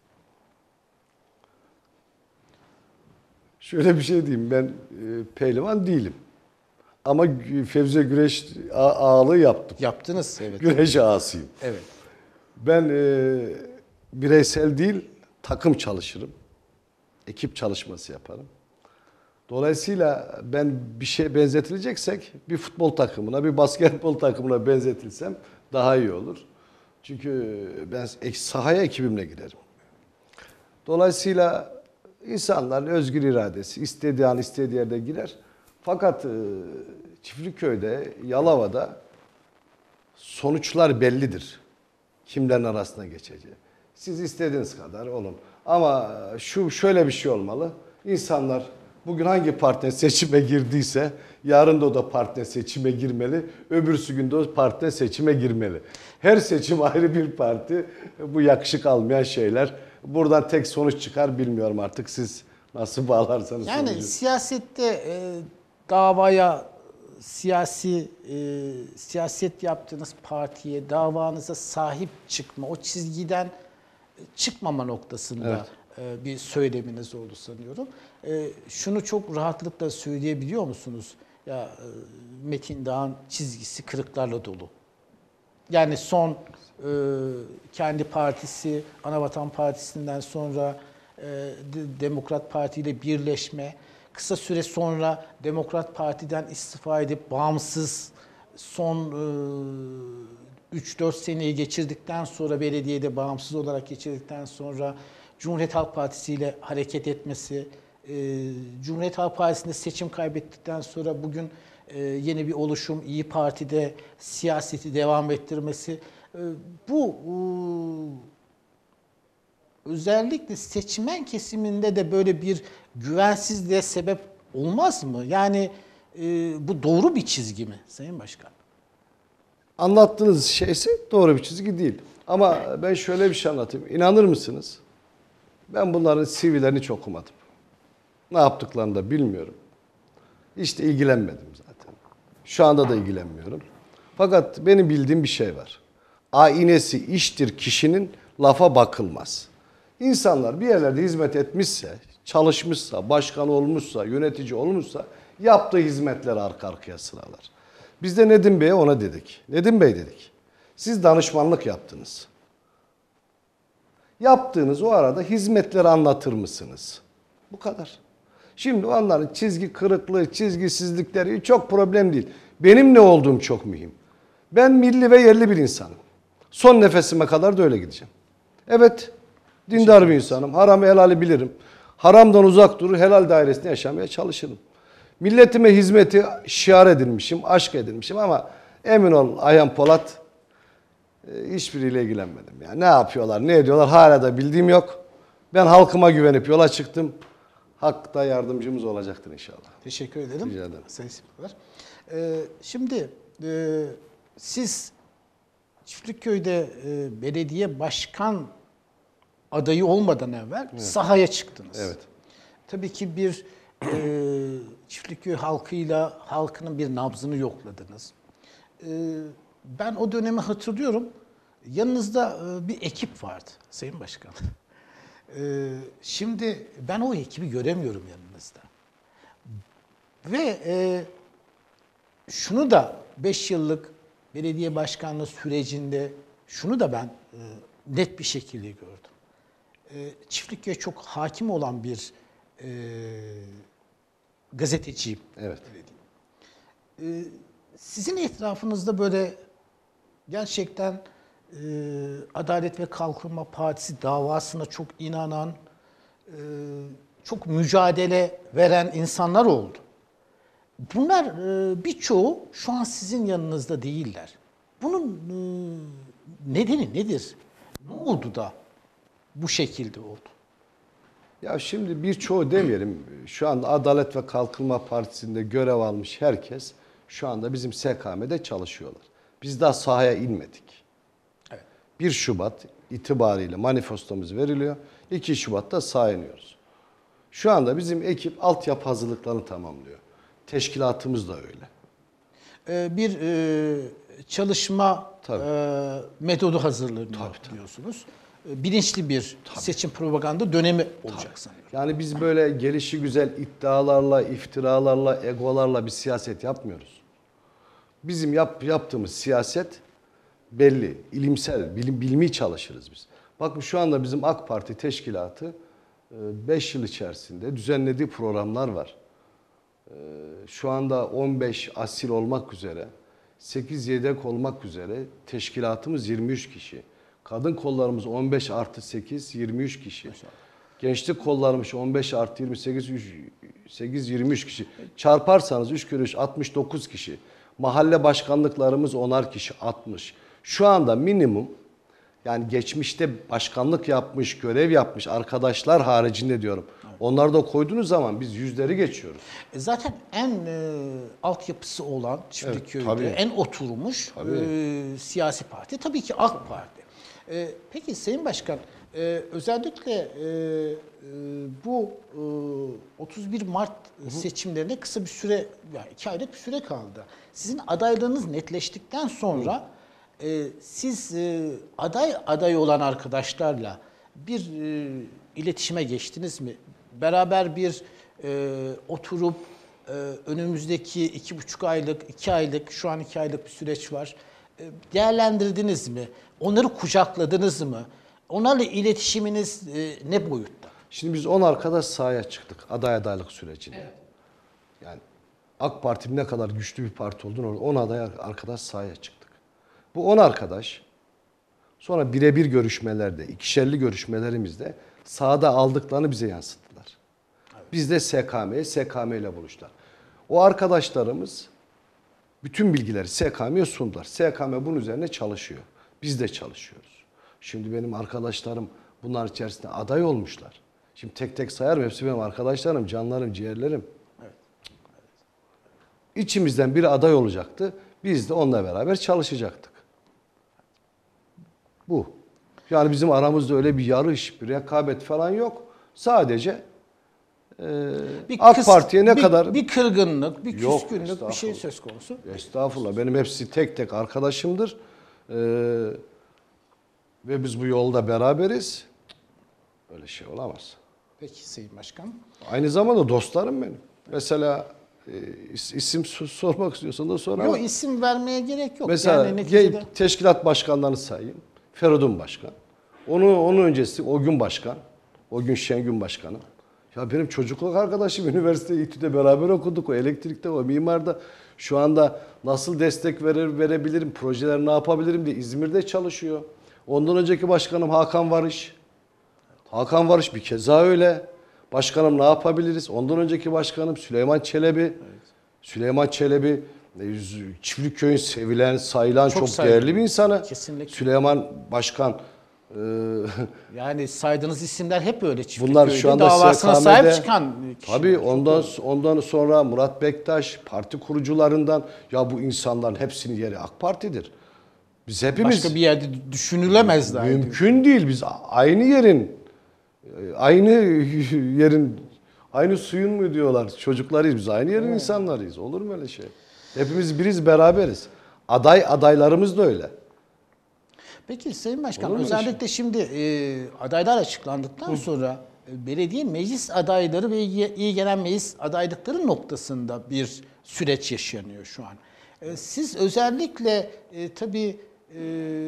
Şöyle bir şey diyeyim. Ben e, pehlivan değilim. Ama Fevzi'ye güreş ağalığı yaptım. Yaptınız, evet. Güreş ağasıyım. Evet. Ben e, bireysel değil, takım çalışırım. Ekip çalışması yaparım. Dolayısıyla ben bir şeye benzetileceksek bir futbol takımına, bir basketbol takımına benzetilsem daha iyi olur. Çünkü ben sahaya ekibimle girerim. Dolayısıyla insanların özgür iradesi istediği an istediği yerde girer. Fakat Çiftliköy'de, Yalova'da sonuçlar bellidir. Kimlerin arasına geçeceği. Siz istediğiniz kadar olun. Ama şu şöyle bir şey olmalı. İnsanlar bugün hangi partiden seçime girdiyse yarın da o da partiden seçime girmeli. Öbürsü gün de o partiden seçime girmeli. Her seçim ayrı bir parti. Bu yakışık almayan şeyler. Buradan tek sonuç çıkar bilmiyorum artık siz nasıl bağlarsanız. Yani sonucu. siyasette e, davaya, siyasi e, siyaset yaptığınız partiye, davanıza sahip çıkma, o çizgiden çıkmama noktasında evet. e, bir söyleminiz oldu sanıyorum. E, şunu çok rahatlıkla söyleyebiliyor musunuz? Ya e, Metin Dağ'ın çizgisi kırıklarla dolu. Yani son e, kendi partisi, Anavatan Partisi'nden sonra e, Demokrat Parti ile birleşme, kısa süre sonra Demokrat Parti'den istifa edip bağımsız son üç dört seneyi geçirdikten sonra belediyede bağımsız olarak geçirdikten sonra Cumhuriyet Halk Partisi ile hareket etmesi, Cumhuriyet Halk Partisi'nde seçim kaybettikten sonra bugün yeni bir oluşum İyi Parti'de siyaseti devam ettirmesi, bu özellikle seçmen kesiminde de böyle bir güvensizliğe sebep olmaz mı? Yani e, bu doğru bir çizgi mi Sayın Başkan? Anlattığınız şeyse doğru bir çizgi değil. Ama ben şöyle bir şey anlatayım. İnanır mısınız? Ben bunların C V'lerini hiç okumadım. Ne yaptıklarını da bilmiyorum. Hiç de ilgilenmedim zaten. Şu anda da ilgilenmiyorum. Fakat benim bildiğim bir şey var. Aynesi iştir kişinin, lafa bakılmaz. İnsanlar bir yerlerde hizmet etmişse, çalışmışsa, başkan olmuşsa, yönetici olmuşsa yaptığı hizmetleri arka arkaya sıralar. Biz de Nedim Bey'e ona dedik. Nedim Bey dedik. Siz danışmanlık yaptınız. Yaptığınız o arada hizmetleri anlatır mısınız? Bu kadar. Şimdi onların çizgi kırıklığı, çizgisizlikleri çok problem değil. Benim ne olduğum çok mühim. Ben milli ve yerli bir insanım. Son nefesime kadar da öyle gideceğim. Evet, dindar bir insanım. Haram helali bilirim. Haramdan uzak durur, helal dairesinde yaşamaya çalışırım. Milletime hizmeti şiar edinmişim, aşk edinmişim ama emin ol Ayhan Polat hiçbiriyle ilgilenmedim. Yani ne yapıyorlar, ne ediyorlar hala da bildiğim yok. Ben halkıma güvenip yola çıktım. Hak da yardımcımız olacaktır inşallah. Teşekkür ederim. Rica ederim. Sayın Spikler. Ee, şimdi e, siz Çiftlikköy'de e, belediye başkan adayı olmadan evvel evet. sahaya çıktınız. Evet. Tabii ki bir e, Çiftlikköy halkıyla halkının bir nabzını yokladınız. E, ben o dönemi hatırlıyorum. Yanınızda e, bir ekip vardı Sayın Başkan. e, şimdi ben o ekibi göremiyorum yanınızda. Ve e, şunu da beş yıllık belediye başkanlığı sürecinde şunu da ben e, net bir şekilde gördüm. E, Çiftlikköy'e çok hakim olan bir e, gazeteciyim. Evet. E, sizin etrafınızda böyle gerçekten e, Adalet ve Kalkınma Partisi davasına çok inanan, e, çok mücadele veren insanlar oldu. Bunlar e, birçoğu şu an sizin yanınızda değiller. Bunun e, nedeni nedir? Ne oldu da bu şekilde oldu? Ya şimdi birçoğu demeyelim. Şu anda Adalet ve Kalkınma Partisi'nde görev almış herkes şu anda bizim S K M'de çalışıyorlar. Biz daha sahaya inmedik. Evet. bir Şubat itibariyle manifestomuz veriliyor. iki Şubat'ta sahaya iniyoruz. Şu anda bizim ekip altyapı hazırlıklarını tamamlıyor. Teşkilatımız da öyle. Ee, bir e, çalışma Tabii. e, metodu hazırlanıyor diyorsunuz. Bilinçli bir Tabii. seçim propaganda dönemi olacak sanıyorum. Yani biz böyle gelişi güzel iddialarla, iftiralarla, egolarla bir siyaset yapmıyoruz. Bizim yap, yaptığımız siyaset belli, ilimsel, bilim, bilmi çalışırız biz. Bakın şu anda bizim AK Parti teşkilatı beş yıl içerisinde düzenlediği programlar var. Şu anda on beş asil olmak üzere, sekiz yedek olmak üzere teşkilatımız yirmi üç kişi. Kadın kollarımız on beş artı sekiz, yirmi üç kişi. Gençlik kollarımız on beş artı yirmi sekiz, sekiz, yirmi üç kişi. Çarparsanız üç kere üç, altmış dokuz kişi. Mahalle başkanlıklarımız onar kişi, altmış. Şu anda minimum, yani geçmişte başkanlık yapmış, görev yapmış arkadaşlar haricinde diyorum. Evet. Onları da koyduğunuz zaman biz yüzleri geçiyoruz. Zaten en e, altyapısı olan Çiftlikköy'de evet, en oturmuş e, siyasi parti tabii ki AK Parti. E, peki Sayın Başkan, e, özellikle e, e, bu e, otuz bir Mart Hı-hı. seçimlerine kısa bir süre, yani iki aylık bir süre kaldı. Sizin adaylığınız netleştikten sonra Hı-hı. Ee, siz e, aday aday olan arkadaşlarla bir e, iletişime geçtiniz mi? Beraber bir e, oturup e, önümüzdeki iki buçuk aylık, iki aylık, şu an iki aylık bir süreç var. E, değerlendirdiniz mi? Onları kucakladınız mı? Onlarla iletişiminiz e, ne boyutta? Şimdi biz on arkadaş sahaya çıktık aday adaylık sürecinde. Evet. Yani AK Parti'nin ne kadar güçlü bir parti olduğunu on aday arkadaş sahaya çıktı. Bu on arkadaş sonra birebir görüşmelerde, ikişerli görüşmelerimizde sahada aldıklarını bize yansıttılar. Evet. Biz de S K M'ye, S K M ile buluştular. O arkadaşlarımız bütün bilgileri S K M'ye sundular. S K M bunun üzerine çalışıyor. Biz de çalışıyoruz. Şimdi benim arkadaşlarım bunlar içerisinde aday olmuşlar. Şimdi tek tek sayarım. Hepsi benim arkadaşlarım, canlarım, ciğerlerim. Evet. Evet. İçimizden biri aday olacaktı. Biz de onunla beraber çalışacaktık. Bu. Yani bizim aramızda öyle bir yarış, bir rekabet falan yok. Sadece e, AK Parti'ye ne bir, kadar... Bir kırgınlık, bir yok, küskünlük bir şey söz konusu. Estağfurullah. Benim hepsi tek tek arkadaşımdır. Ee, ve biz bu yolda beraberiz. Öyle şey olamaz. Peki Sayın Başkan. Aynı zamanda dostlarım benim. Mesela e, isim sormak istiyorsan da sor ama. Yok, isim vermeye gerek yok. Mesela yani neticede... teşkilat başkanlarını sayayım. Feridun Başkan. Onu onun öncesi o gün başkan. O gün Şengün Başkanım. Ya benim çocukluk arkadaşım, üniversite İTÜ'de beraber okuduk. O elektrikte, o mimarda. Şu anda nasıl destek verir, verebilirim, projeler ne yapabilirim diye İzmir'de çalışıyor. Ondan önceki başkanım Hakan Varış. Hakan Varış bir keza öyle. Başkanım ne yapabiliriz? Ondan önceki başkanım Süleyman Çelebi. Evet. Süleyman Çelebi Çiftlikköy'ün sevilen, sayılan çok, çok değerli bir insanı. Kesinlikle. Süleyman Başkan. E, yani saydığınız isimler hep öyle Çiftlikköy'de. Bunlar şu anda davasına sahip çıkan kişiler. Tabii ondan, ondan sonra Murat Bektaş, parti kurucularından, ya bu insanların hepsinin yeri AK Parti'dir. Biz hepimiz... Başka bir yerde düşünülemez daha. Mümkün değil. Biz aynı yerin, aynı yerin, aynı suyun mu diyorlar, çocuklarıyız. Biz aynı yerin hmm. insanlarıyız. Olur mu öyle şey? Hepimiz biriz, beraberiz. Aday adaylarımız da öyle. Peki Sayın Başkan, özellikle şey? şimdi e, adaylar açıklandıktan Hı. sonra e, belediye meclis adayları ve iyi gelen meclis adaylıkları noktasında bir süreç yaşanıyor şu an. E, siz özellikle e, tabii e,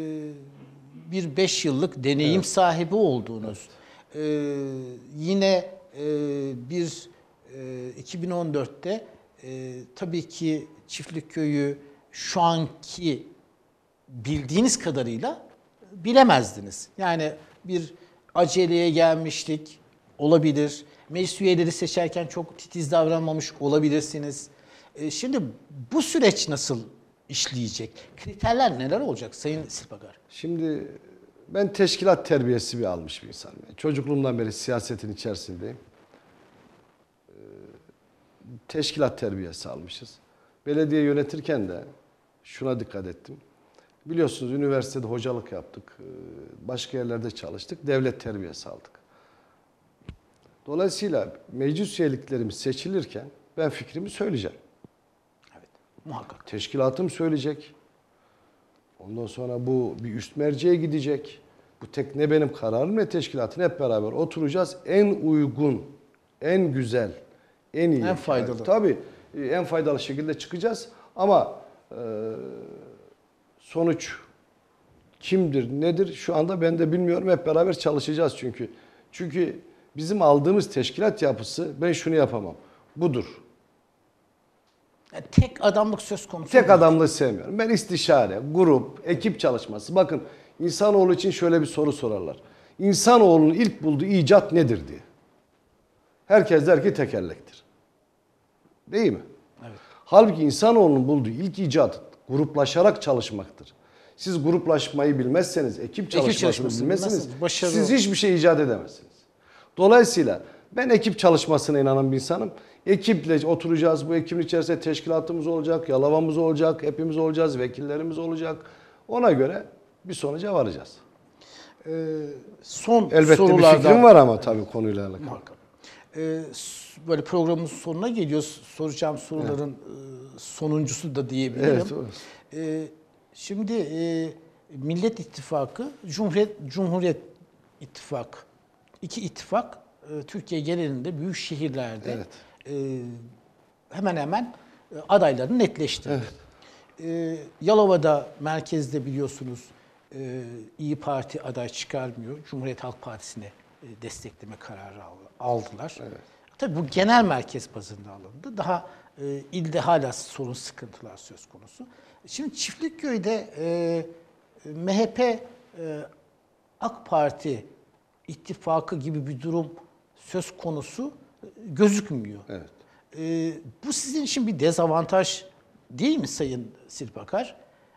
bir beş yıllık deneyim evet. sahibi olduğunuz, e, yine e, bir e, iki bin on dörtte e, tabii ki Çiftlikköy'ü şu anki bildiğiniz kadarıyla bilemezdiniz. Yani bir aceleye gelmiştik, olabilir. Meclis üyeleri seçerken çok titiz davranmamış olabilirsiniz. E şimdi bu süreç nasıl işleyecek? Kriterler neler olacak Sayın Silpagar? Şimdi ben teşkilat terbiyesi bir almış bir insanım. Yani çocukluğumdan beri siyasetin içerisindeyim. Teşkilat terbiyesi almışız. Belediye yönetirken de şuna dikkat ettim. Biliyorsunuz üniversitede hocalık yaptık, başka yerlerde çalıştık, devlet terbiyesi aldık. Dolayısıyla meclis üyeliklerimiz seçilirken ben fikrimi söyleyeceğim. Evet, muhakkak. Teşkilatım söyleyecek. Ondan sonra bu bir üst merceğe gidecek. Bu tek ne benim kararım ne teşkilatın, hep beraber oturacağız. En uygun, en güzel, en iyi. En faydalı. Yani, tabii en faydalı şekilde çıkacağız ama... E, sonuç kimdir, nedir şu anda ben de bilmiyorum. Hep beraber çalışacağız çünkü. Çünkü bizim aldığımız teşkilat yapısı ben şunu yapamam. Budur. Yani tek adamlık söz konusu Tek değil. adamlığı sevmiyorum. Ben istişare, grup, ekip çalışması. Bakın insanoğlu için şöyle bir soru sorarlar. İnsanoğlunun ilk bulduğu icat nedir diye. Herkes der ki tekerlektir. Değil mi? Evet. Halbuki insanoğlunun bulduğu ilk icat gruplaşarak çalışmaktır. Siz gruplaşmayı bilmezseniz, ekip çalışmasını çalışmasını bilmezseniz bilmezseniz başarılı siz olur. hiçbir şey icat edemezsiniz. Dolayısıyla ben ekip çalışmasına inanan bir insanım. Ekiple oturacağız. Bu ekibin içerisinde teşkilatımız olacak, yalavamız olacak, hepimiz olacağız, vekillerimiz olacak. Ona göre bir sonuca varacağız. Ee, son Elbette sorulardan, bir fikrim var ama tabii konuyla alakalı. Muhakkak. Ee, s- böyle programın sonuna geliyoruz. Soracağım soruların e, sonuncusu da diyebilirim. Evet, orası. Ee, şimdi e, Millet İttifakı, Cumhuriyet Cumhuriyet İttifakı, iki ittifak e, Türkiye genelinde büyük şehirlerde Evet. e, hemen hemen e, adaylarını netleştirdi. Evet. E, Yalova'da merkezde biliyorsunuz e, İyi Parti aday çıkarmıyor. Cumhuriyet Halk Partisi'ne e, destekleme kararı al- aldılar. Evet. Tabii bu genel merkez bazında alındı. Daha e, ilde hala sorun sıkıntılar söz konusu. Şimdi Çiftlikköy'de e, M H P e, AK Parti ittifakı gibi bir durum söz konusu e, gözükmüyor. Evet. E, bu sizin için bir dezavantaj değil mi Sayın Sirpakar?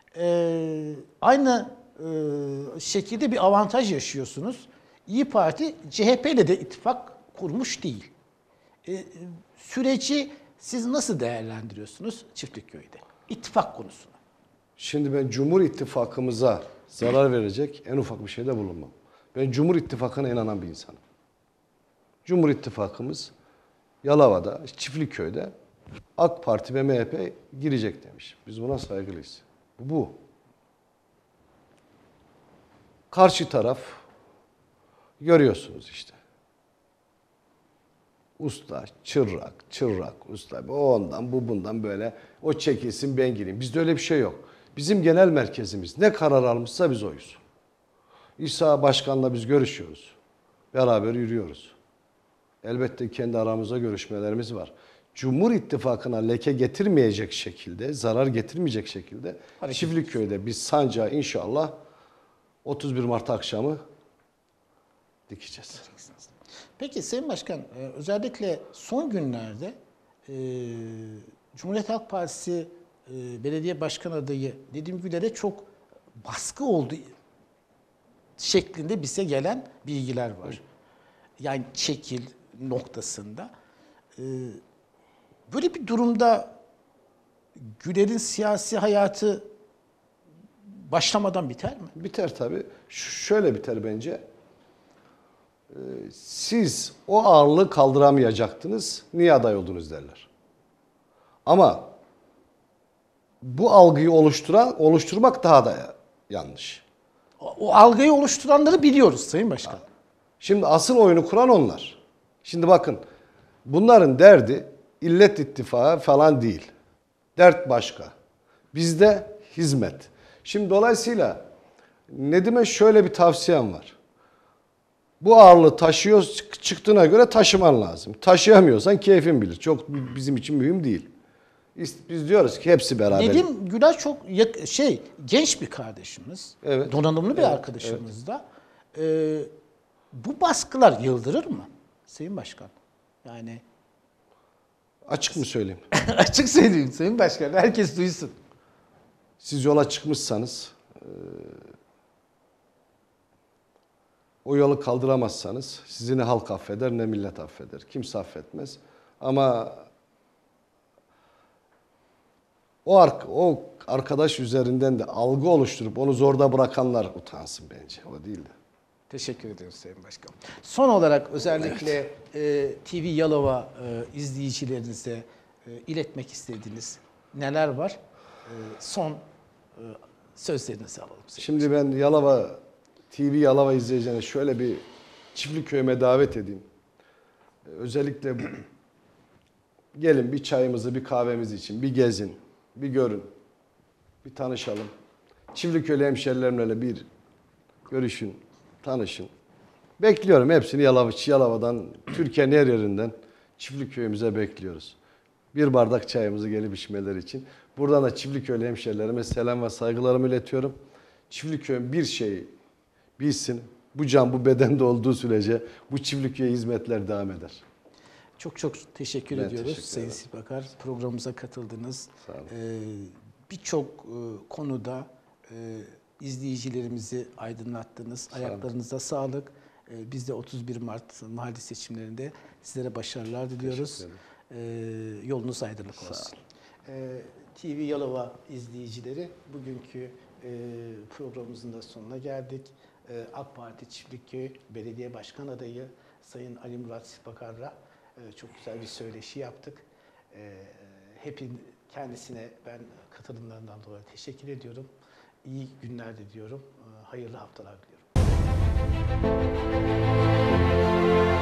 E, aynı e, şekilde bir avantaj yaşıyorsunuz. İyi Parti C H P ile de ittifak kurmuş değil. E, süreci siz nasıl değerlendiriyorsunuz Çiftlikköy'de? İttifak konusunu. Şimdi ben Cumhur İttifakımıza zarar verecek en ufak bir şeyde bulunmam. Ben Cumhur İttifakı'na inanan bir insanım. Cumhur İttifakımız Yalova'da, Çiftlikköy'de AK Parti ve M H P girecek demiş. Biz buna saygılıyız. Bu bu. Karşı taraf görüyorsunuz işte. Usta, çırak, çırak, usta. O ondan, bu bundan böyle. O çekilsin ben gireyim. Bizde öyle bir şey yok. Bizim genel merkezimiz ne karar almışsa biz oyuz. İsa Başkan'la biz görüşüyoruz. Beraber yürüyoruz. Elbette kendi aramızda görüşmelerimiz var. Cumhur İttifakı'na leke getirmeyecek şekilde, zarar getirmeyecek şekilde Hareket Çiftlikköy'de biz sancağı inşallah otuz bir Mart akşamı dikeceğiz. Peki Sayın Başkan, e, özellikle son günlerde e, Cumhuriyet Halk Partisi e, belediye başkan adayı Nedim Güler'e çok baskı oldu şeklinde bize gelen bilgiler var. Yani çekil noktasında. E, böyle bir durumda Güler'in siyasi hayatı başlamadan biter mi? Biter tabii. Ş- şöyle biter bence. Ee, Siz o ağırlığı kaldıramayacaktınız. Niye aday oldunuz derler. Ama bu algıyı oluşturan, oluşturmak daha da yanlış. O, o algıyı oluşturanları biliyoruz Sayın Başkan. Şimdi asıl oyunu kuran onlar. Şimdi bakın bunların derdi illet ittifakı falan değil. Dert başka. Bizde hizmet. Şimdi dolayısıyla Nedim'e şöyle bir tavsiyem var. Bu ağırlığı taşıyor çıktığına göre taşıman lazım. Taşıyamıyorsan keyfin bilir. Çok bizim için mühim değil. Biz diyoruz ki hepsi beraber. Nedim Güler çok yak- şey genç bir kardeşimiz. Evet. Donanımlı bir Evet, arkadaşımız da. Ee, bu baskılar yıldırır mı Sayın Başkan? Yani Açık mı söyleyeyim? açık söyleyeyim Sayın Başkan. Herkes duysun. Siz yola çıkmışsanız e, o yolu kaldıramazsanız sizi ne halk affeder ne millet affeder. Kimse affetmez. Ama o, ark o arkadaş üzerinden de algı oluşturup onu zorda bırakanlar utansın bence. O değil de. Teşekkür ederim Sayın Başkan. Son olarak özellikle e, T V Yalova e, izleyicilerinize e, iletmek istediğiniz neler var? E, son e, sözlerinizi alalım. Sayın Şimdi ben Yalova, T V Yalova izleyicilerine şöyle bir Çiftlikköy'üme davet edeyim. Özellikle bu, gelin bir çayımızı, bir kahvemizi için, bir gezin, bir görün, bir tanışalım. Çiftlikköylü hemşerilerimle bir görüşün, tanışın. Bekliyorum hepsini Yalova, Yalova'dan, Türkiye'nin her yerinden Çiftlikköy'ümüze bekliyoruz. Bir bardak çayımızı gelip içmeleri için. Buradan da Çiftlikköylü hemşerilerime selam ve saygılarımı iletiyorum. Çiftlikköy'ün bir şeyi bilsin, bu can bu bedende olduğu sürece bu Çiftlikköy'e hizmetler devam eder. Çok çok teşekkür Ben ediyoruz teşekkür Sayın ederim. Silpakar. Programımıza katıldınız. Sağ olun. Ee, Birçok e, konuda e, izleyicilerimizi aydınlattınız. olun. Ayaklarınıza sağlık. E, biz de otuz bir Mart mahalle seçimlerinde sizlere başarılar diliyoruz. Teşekkür E, yolunuz aydınlık Sağ olsun. E, T V Yalova izleyicileri, bugünkü e, programımızın da sonuna geldik. E, AK Parti Çiftlikköy Belediye Başkan Adayı Sayın Ali Murat Silpakar'la e, çok güzel bir söyleşi yaptık. E, hepin kendisine ben katılımlarından dolayı teşekkür ediyorum. İyi günler diliyorum. E, hayırlı haftalar diliyorum.